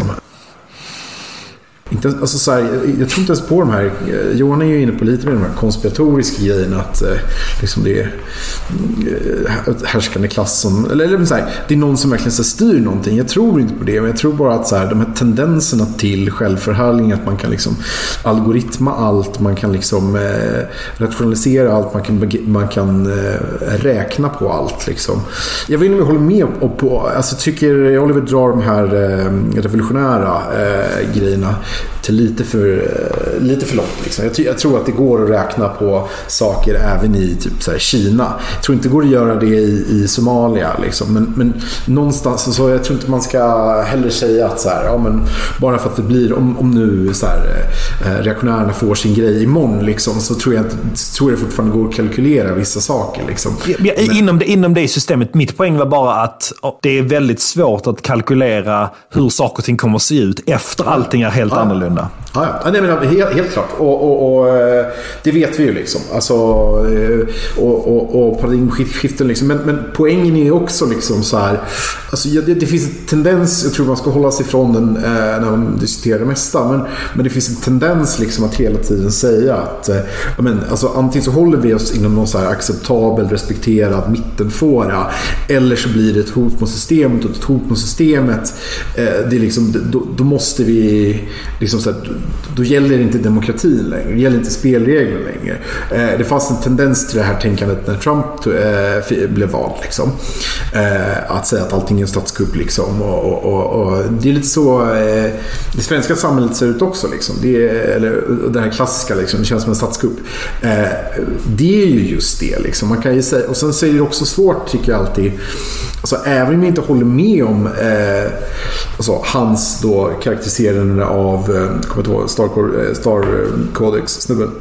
inte, alltså så här, jag tror inte ens på de här, Johan är ju inne på lite med de här konspiratoriska grejerna att eh, liksom det är eh, härskande klass som, eller, eller så här, det är någon som verkligen så styr någonting. Jag tror inte på det, men jag tror bara att så här, de här tendenserna till självförhärligning, att man kan liksom algoritma allt, man kan liksom eh, rationalisera allt, man kan, man kan eh, räkna på allt liksom. Jag vet inte om jag håller med på, på alltså tycker Oliver drar de här eh, revolutionära eh, grejerna till lite för, lite för långt liksom. jag, jag tror att det går att räkna på saker även i typ så här Kina. Jag tror inte det går att göra det i, i Somalia liksom. men, men någonstans så jag tror inte man ska heller säga att så här, ja, men bara för att det blir om, om nu så här, eh, reaktionärerna får sin grej imorgon liksom, så tror jag, inte, tror jag fortfarande går att kalkylera vissa saker liksom. Ja, men, inom, det, inom det systemet, mitt poäng var bara att det är väldigt svårt att kalkylera hur saker och ting kommer att se ut efter allting är helt ja. annorlunda. Ja, ja. Nej, men helt, helt klart. Och, och, och det vet vi ju liksom. Alltså, och, och, och paradigmskiften liksom. Men, men poängen är ju också liksom så här. Alltså, det, det finns en tendens, jag tror man ska hålla sig ifrån den eh, när man diskuterar det mesta. Men, men det finns en tendens liksom att hela tiden säga att eh, men, alltså, antingen så håller vi oss inom någon så här acceptabel, respekterad mittenfåra, eller så blir det ett hot mot systemet, och ett hot mot systemet eh, det är liksom, då, då måste vi liksom så här, då gäller inte demokratin längre, det gäller inte spelregler längre. Eh, det fanns en tendens till det här tänkandet när Trump eh, blev vald liksom. Eh, att säga att allting är en statskupp liksom, och, och, och, och det är lite så eh, det svenska samhället ser ut också liksom. Det är, eller det här klassiska liksom, det känns som en statskupp. Eh, det är ju just det liksom. Man kan ju säga, och sen så är det också svårt tycker jag alltid, alltså även om jag inte håller med om eh, alltså, hans då karaktäriserande av eh, kommer inte ihåg, Star, Star Codex snubben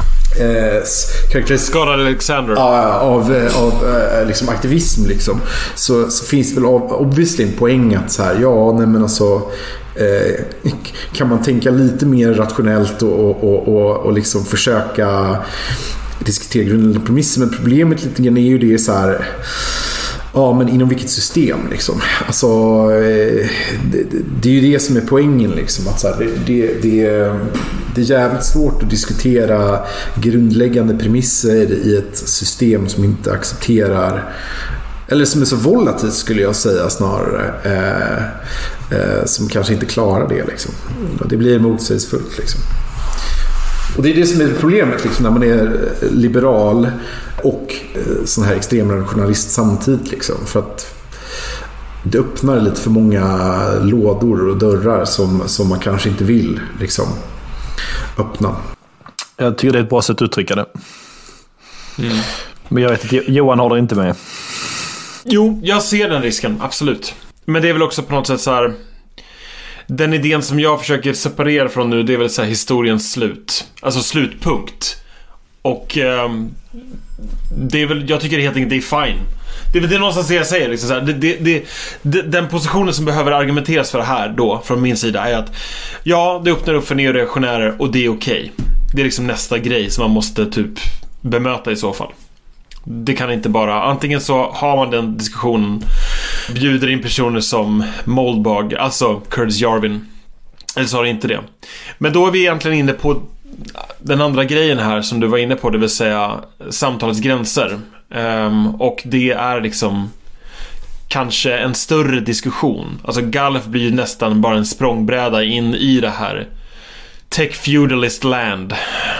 eh, Scott Alexander uh, av, av uh, liksom aktivism liksom, så, så finns det väl obviously en poäng att så här, ja nej men alltså eh, kan man tänka lite mer rationellt och, och, och, och, och liksom försöka diskutera grundläggande premisser, men problemet lite grann är ju det så här, ja men inom vilket system liksom, alltså det, det, det är ju det som är poängen liksom, att så här, det, det, det, det är jävligt svårt att diskutera grundläggande premisser i ett system som inte accepterar, eller som är så volatilt skulle jag säga snarare, eh, eh, som kanske inte klarar det liksom. Det blir motsägelsefullt liksom. Och det är det som är problemet liksom, när man är liberal och sån här extrem journalist samtidigt liksom, för att det öppnar lite för många lådor och dörrar som, som man kanske inte vill liksom öppna. Jag tycker det är ett bra sätt att uttrycka det. Mm. Men jag vet att Johan håller inte med. Jo, jag ser den risken, absolut. Men det är väl också på något sätt så här, den idén som jag försöker separera från nu, det är väl så här historiens slut. Alltså slutpunkt. Och eh, det är väl, jag tycker helt enkelt det är fine. Det är väl det någonstans det jag säger liksom så här, det, det, det, det, den positionen som behöver argumenteras för det här då, från min sida, är att ja, det öppnar upp för neoreaktionärer och det är okej. Det är liksom nästa grej som man måste typ bemöta i så fall. Det kan inte bara, antingen så har man den diskussionen, bjuder in personer som Moldbog, alltså Curtis Jarvin, eller så har det inte det. Men då är vi egentligen inne på den andra grejen här som du var inne på, det vill säga samtalets gränser. Um, och det är liksom kanske en större diskussion. Alltså Gallup blir ju nästan bara en språngbräda in i det här tech feudalist land.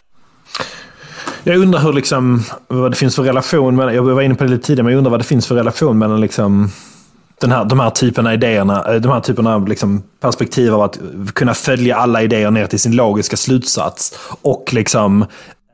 Jag undrar hur liksom, vad det finns för relation mellan, jag var inne på det lite tidigare, men jag undrar vad det finns för relation mellan liksom den här, de här typerna idéerna, de här typerna av liksom perspektiv av att kunna följa alla idéer ner till sin logiska slutsats och liksom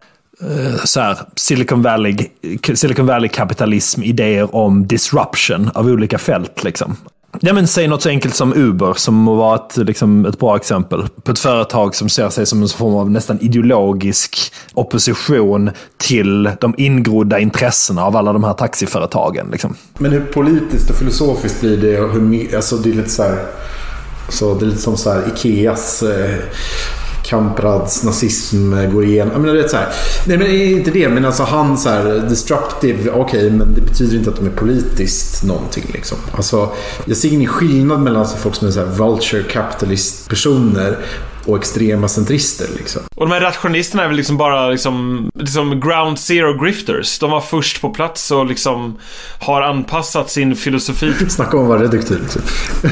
så här, Silicon Valley Silicon Valley kapitalism, idéer om disruption av olika fält liksom. Ja, men säg något så enkelt som Uber, som var ett, liksom, ett bra exempel på ett företag som ser sig som en form av nästan ideologisk opposition till de ingrodda intressena av alla de här taxiföretagen liksom. Men hur politiskt och filosofiskt blir det, och hur, alltså det är lite så här, så det är lite som så här Ikeas eh, Kamprads nazism går igenom. Jag menar, det är så här, nej men inte det, men alltså han så här destructive, okej, okay, men det betyder inte att de är politiskt någonting liksom. Alltså jag ser ingen skillnad mellan alltså, folk som är så här vulture capitalist personer och extrema centrister liksom. Och de här rationisterna är väl liksom bara liksom, liksom ground zero grifters. De var först på plats och liksom har anpassat sin filosofi. Snacka om att vara reduktiv liksom.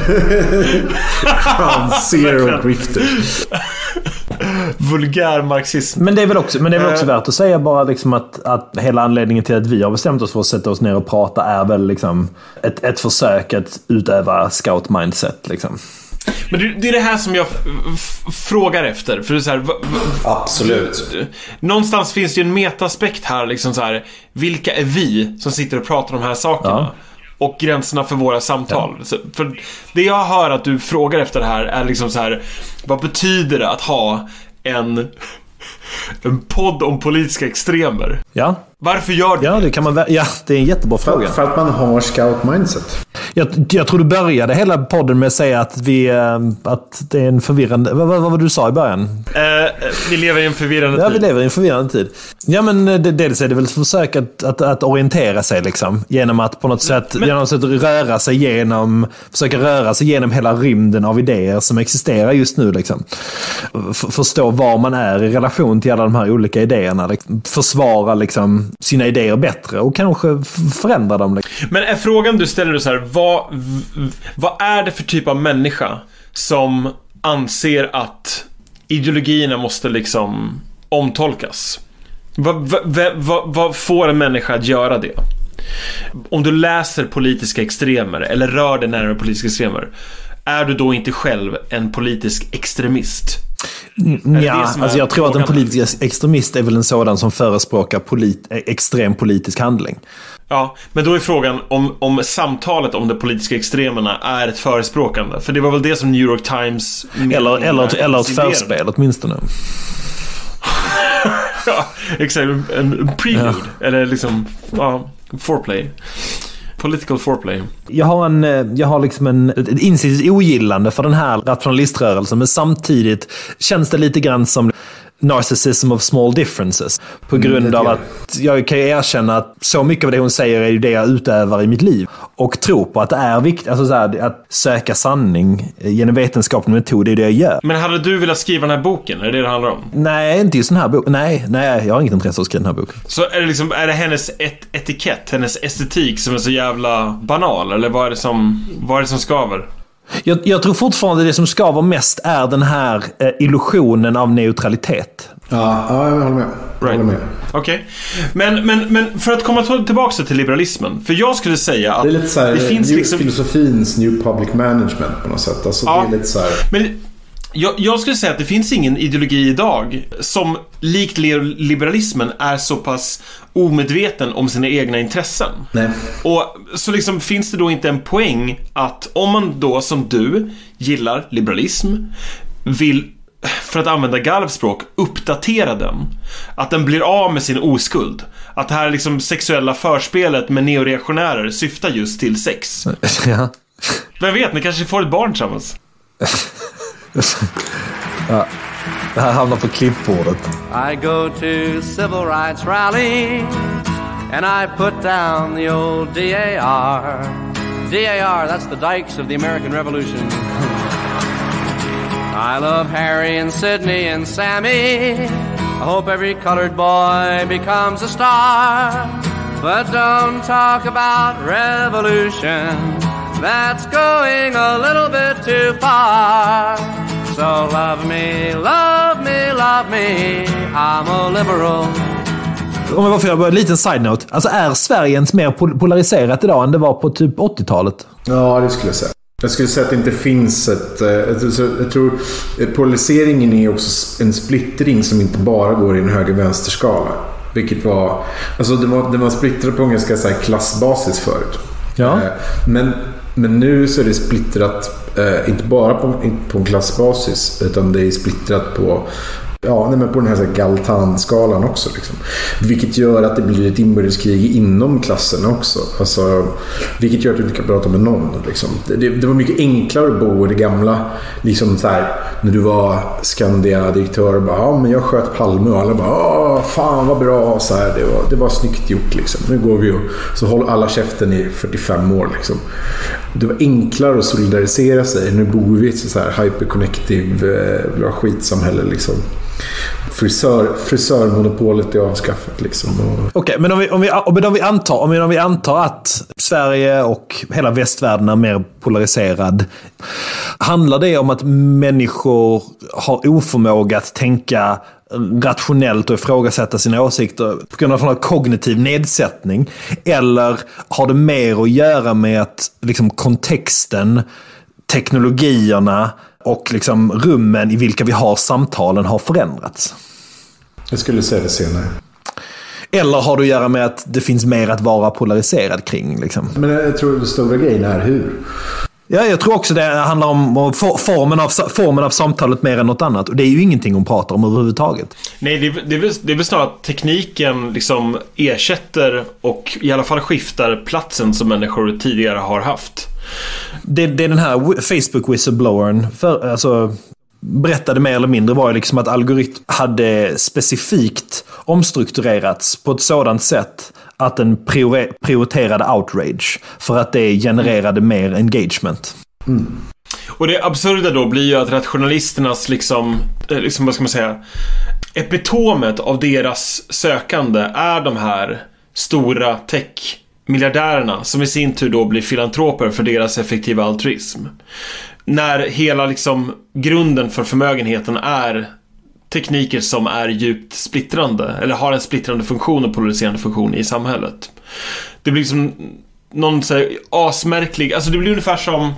Ground zero grifters. Vulgär marxism. Men det är väl också, men det är väl också värt att säga bara liksom att, att hela anledningen till att vi har bestämt oss för att sätta oss ner och prata är väl liksom ett, ett försök att utöva scout mindset liksom. Men det, det är det här som jag f- f- frågar efter, för det är så här, v- v- absolut. Någonstans finns det ju en metaspekt här liksom så här, vilka är vi som sitter och pratar om de här sakerna? Ja. Och gränserna för våra samtal. Ja. Så, för det jag hör att du frågar efter det här är liksom så här, vad betyder det att ha en en podd om politiska extremer? Ja. Varför gör du? Ja, det kan man, ja, det är en jättebra fråga. För, för att man har scout mindset. Jag, jag tror du började hela podden med att säga att vi att det är en förvirrande. Vad, vad var det du sa i början? Eh, vi lever i en förvirrande ja, tid. Ja, vi lever i en förvirrande tid. Ja, men det, dels är det väl ett försök att, att, att orientera sig liksom, genom att på något sätt, men, genom sätt röra sig genom, försöka röra sig genom hela rymden av idéer som existerar just nu liksom. F- förstå var man är i relation till alla de här olika idéerna. Liksom. Försvara liksom sina idéer bättre och kanske förändra dem. Liksom. Men är frågan du ställer dig så här, vad, vad är det för typ av människa som anser att ideologierna måste liksom omtolkas. Vad, vad, vad, vad får en människa att göra det? Om du läser politiska extremer eller rör dig närmare politiska extremer, är du då inte själv en politisk extremist? Ja, alltså jag tror att en politisk extremist är väl en sådan som förespråkar polit, extrem politisk handling. Ja, men då är frågan om, om samtalet om de politiska extremerna är ett förespråkande. För det var väl det som New York Times... Eller, eller, eller ett förspel åtminstone. Ja, exakt. En prelude. Ja. Eller liksom, ja, foreplay. Political foreplay. Jag har en, jag har liksom en ett insidigt ogillande för den här rationaliströrelsen, men samtidigt känns det lite grann som narcissism of small differences. På grund mm, av att jag kan erkänna att så mycket av det hon säger är ju det jag utövar i mitt liv. Och tro på att det är viktigt, alltså så här, att söka sanning genom vetenskaplig metod, det är det jag gör. Men hade du velat skriva den här boken? Är det det det handlar om? Nej, inte just den här boken. Nej, nej, jag har inget intresse av att skriva den här boken. Så är det liksom, är det hennes et- etikett, hennes estetik som är så jävla banal? Eller vad är det som, vad är det som skaver? Jag, jag tror fortfarande det som skaver mest är den här eh, illusionen av neutralitet. Ja, ja jag håller med. Right. med. Okej. Okay. Men, men, men för att komma tillbaka till liberalismen. För jag skulle säga att det är lite så här, det finns new, liksom... filosofins new public management på något sätt. Alltså ja, det är lite så här... Men jag, jag skulle säga att det finns ingen ideologi idag som likt liberalismen är så pass omedveten om sina egna intressen. Nej. Och så liksom finns det då inte en poäng att om man då som du gillar liberalism, vill, för att använda Galvspråk, uppdatera den, att den blir av med sin oskuld, att det här liksom sexuella förspelet med neoreaktionärer syftar just till sex. Ja. Vem vet, ni kanske får ett barn tillsammans. Ja. Det här hamnar på klippbordet. I go to civil rights rally and I put down the old D A R. D A R, that's the dykes of the American Revolution. I love Harry and Sydney and Sammy. I hope every colored boy becomes a star. But don't talk about revolution. That's going a little bit too far. So love me, love me, love me. I'm a liberal. Om jag bara får göra en liten side-note. Alltså är Sverige ens mer polariserat idag än det var på typ åttiotalet? Ja, det skulle jag säga. Jag skulle säga att det inte finns ett... Jag tror polariseringen är också en splittring som inte bara går i en höger-vänster-skala. Vilket var... Alltså det var, det var splittrat på en ganska så här klassbasis förut. Ja. Men, men nu så är det splittrat eh, inte bara på, på en klassbasis, utan det är splittrat på... Ja, nej, men på den här, så här Galtan-skalan också liksom. Vilket gör att det blir ett inbördeskrig inom klassen också. Alltså, vilket gör att du inte kan prata med någon liksom. det, det var mycket enklare att bo i det gamla liksom så här, när du var Skandia-direktör och bara, ja men jag sköt Palme och alla bara, åh fan vad bra så här, det var, det var snyggt gjort liksom. Nu går vi och så håller alla käften i fyrtiofem år liksom. Det var enklare att solidarisera sig. Nu bor vi i ett så här hyperconnective eh, skitsamhälle liksom. Frisör, frisörmonopolet är avskaffat liksom. Okej, okay, men om vi, om, vi, om, vi antar, om, vi, om vi antar att Sverige och hela västvärlden är mer polariserad, handlar det om att människor har oförmåga att tänka rationellt och ifrågasätta sina åsikter på grund av en kognitiv nedsättning, eller har det mer att göra med att liksom kontexten, teknologierna och liksom rummen i vilka vi har samtalen har förändrats? Jag skulle säga det senare. Eller har det att göra med att det finns mer att vara polariserad kring? Liksom? Men jag tror den stora grejen är hur. Ja, jag tror också det handlar om formen av, formen av samtalet mer än något annat. Och det är ju ingenting hon pratar om överhuvudtaget. Nej, det är, det är, väl, det är väl snarare att tekniken liksom ersätter och i alla fall skiftar platsen som människor tidigare har haft. Det, det är den här Facebook-whistleblowern för, alltså, berättade mer eller mindre var ju liksom att algoritm hade specifikt omstrukturerats på ett sådant sätt att den prioriterade outrage för att det genererade mer engagement. Mm. Och det absurda då blir ju att rationalisternas liksom, liksom vad ska man säga, epitomet av deras sökande är de här stora tech-miljardärerna som i sin tur då blir filantroper för deras effektiva altruism. När hela liksom grunden för förmögenheten är tekniker som är djupt splittrande eller har en splittrande funktion och polariserande funktion i samhället. Det blir liksom någon så här asmärklig, alltså det blir ungefär som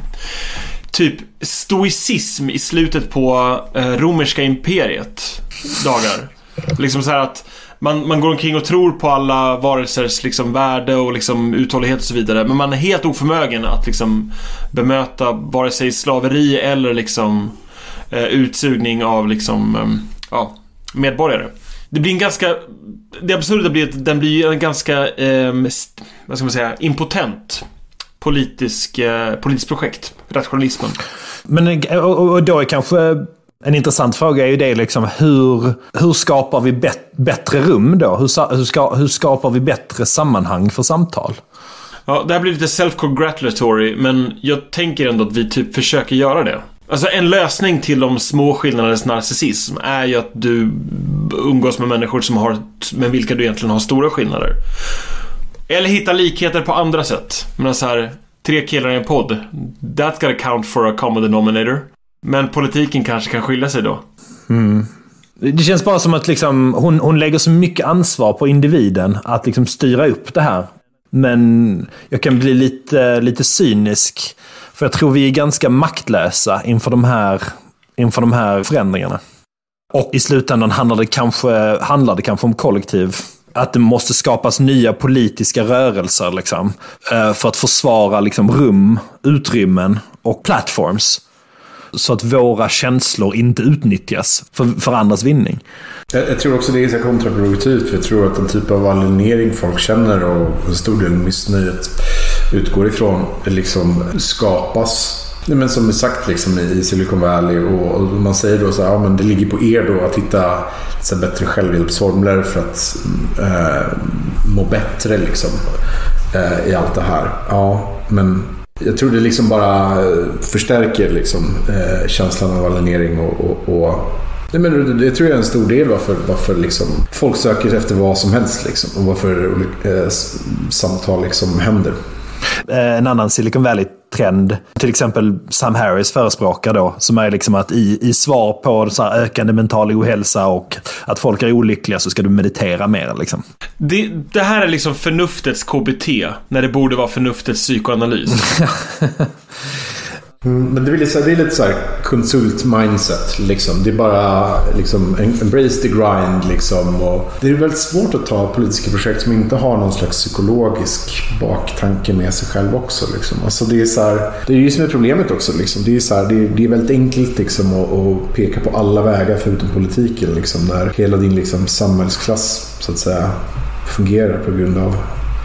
typ stoicism i slutet på eh, romerska imperiet dagar. Liksom så här att man, man går omkring och tror på alla varelsers liksom värde och liksom uthållighet och så vidare, men man är helt oförmögen att liksom bemöta vare sig slaveri eller liksom eh, utsugning av liksom eh, ja, medborgare. Det blir en ganska, det absurda blir att den blir en ganska eh, vad ska man säga, impotent politisk, eh, politisk projekt, rationalismen. Men och, och då är kanske en intressant fråga är ju det liksom, hur, hur skapar vi bet, bättre rum då? Hur, hur, ska, hur skapar vi bättre sammanhang för samtal? Ja, det här blir lite self-congratulatory, men jag tänker ändå att vi typ försöker göra det. Alltså en lösning till de små skillnadernas narcissism är ju att du umgås med människor som har, med vilka du egentligen har stora skillnader. Eller hitta likheter på andra sätt. Men så här, tre killar i en podd, that gotta count for a common denominator. Men politiken kanske kan skilja sig då. Mm. Det känns bara som att liksom, hon, hon lägger så mycket ansvar på individen att liksom styra upp det här. Men jag kan bli lite, lite cynisk. För jag tror vi är ganska maktlösa inför de här, inför de här förändringarna. Och i slutändan handlar det kanske, handlar det kanske om kollektiv. Att det måste skapas nya politiska rörelser liksom, för att försvara liksom, rum, utrymmen och plattforms. Så att våra känslor inte utnyttjas för, för andras vinning. Jag, jag tror också det är så kontraproduktivt. För jag tror att den typ av alienering folk känner och en stor del missnöjet utgår ifrån liksom skapas. Men som är sagt liksom, i Silicon Valley och, och man säger då så här, ja, men det ligger på er då att hitta så här, bättre självhjälpsformler för att eh, må bättre liksom, eh, i allt det här. Ja, men jag tror det liksom bara förstärker liksom, eh, känslan av alienering och, och, och nej, men det, det tror jag är en stor del varför, varför liksom, folk söker efter vad som helst liksom, och varför eh, samtal liksom händer. En annan Silicon Valley-trend, till exempel Sam Harris förespråkar då, som är liksom att i, i svar på så här ökande mental ohälsa och att folk är olyckliga så ska du meditera mer liksom. Det, det här är liksom förnuftets K B T när det borde vara förnuftets psykoanalys. Mm, men det är lite, det är lite så här konsult-mindset liksom. Det är bara liksom embrace the grind liksom. Och det är väldigt svårt att ta politiska projekt som inte har någon slags psykologisk baktanke med sig själv också liksom. Alltså det är så här, det är ju som är problemet också liksom. Det är så här, det är, det är väldigt enkelt liksom att, att peka på alla vägar förutom politiken liksom, där hela din liksom samhällsklass så att säga fungerar på grund av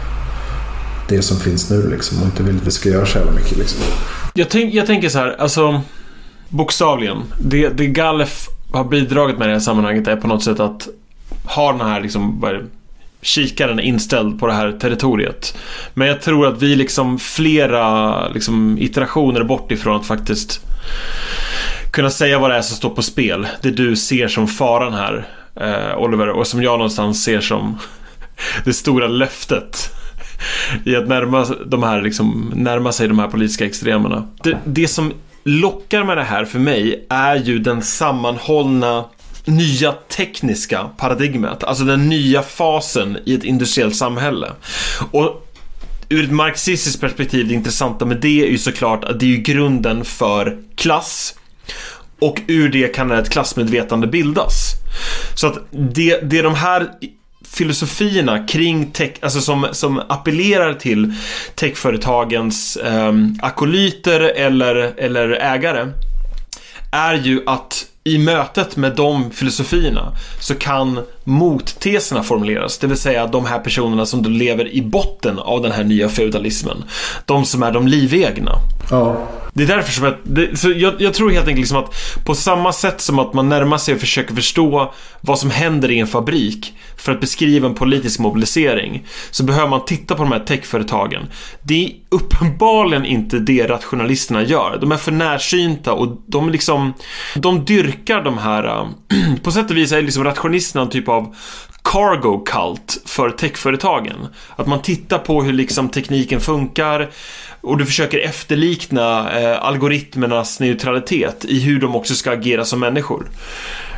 det som finns nu liksom, och inte vill att vi ska göra så jävla mycket liksom. Jag, tänk, jag tänker så här, alltså bokstavligen, det, det Galef har bidragit med i det här sammanhanget är på något sätt att ha den här liksom, bara, kikaren inställd på det här territoriet. Men jag tror att vi liksom flera liksom, iterationer bort ifrån att faktiskt kunna säga vad det är som står på spel. Det du ser som faran här, eh, Oliver, och som jag någonstans ser som det stora löftet i att närma, de här, liksom, närma sig de här politiska extremerna. Det, det som lockar med det här för mig är ju den sammanhållna nya tekniska paradigmet. Alltså den nya fasen i ett industriellt samhälle. Och ur ett marxistiskt perspektiv, det intressanta med det är ju såklart att det är ju grunden för klass. Och ur det kan ett klassmedvetande bildas. Så att det, det är de här filosofierna kring tech, alltså som, som appellerar till techföretagens eh, akolyter eller, eller ägare, är ju att i mötet med de filosofierna så kan motteserna formuleras. Det vill säga de här personerna som då lever i botten av den här nya feudalismen. De som är de livegna. Ja. Det är därför som jag, det, så jag, jag tror helt enkelt liksom att på samma sätt som att man närmar sig och försöker förstå vad som händer i en fabrik för att beskriva en politisk mobilisering, så behöver man titta på de här techföretagen. Det är uppenbarligen inte det rationalisterna gör. De är för närsynta och de liksom, de dyrkar de här på sätt och vis är liksom rationalisterna en typ av cargo cult för techföretagen. Att man tittar på hur liksom tekniken funkar och du försöker efterlikna eh, algoritmernas neutralitet i hur de också ska agera som människor.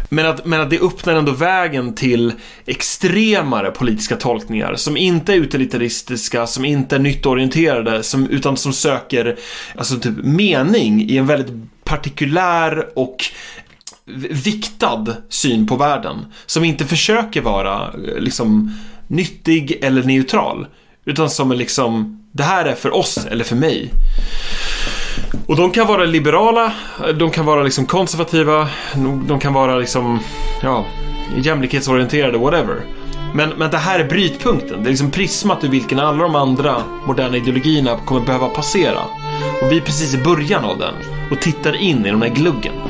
Men att, men att det öppnar ändå vägen till extremare politiska tolkningar som inte är utilitaristiska, som inte är nyttorienterade, som, utan som söker alltså typ mening i en väldigt partikulär och viktad syn på världen, som inte försöker vara liksom nyttig eller neutral, utan som är liksom, det här är för oss eller för mig. Och de kan vara liberala, de kan vara liksom konservativa, de kan vara liksom, ja, jämlikhetsorienterade, whatever. Men, men det här är brytpunkten. Det är liksom prismat ur vilken alla de andra moderna ideologierna kommer behöva passera. Och vi är precis i början av den och tittar in i de här gluggen.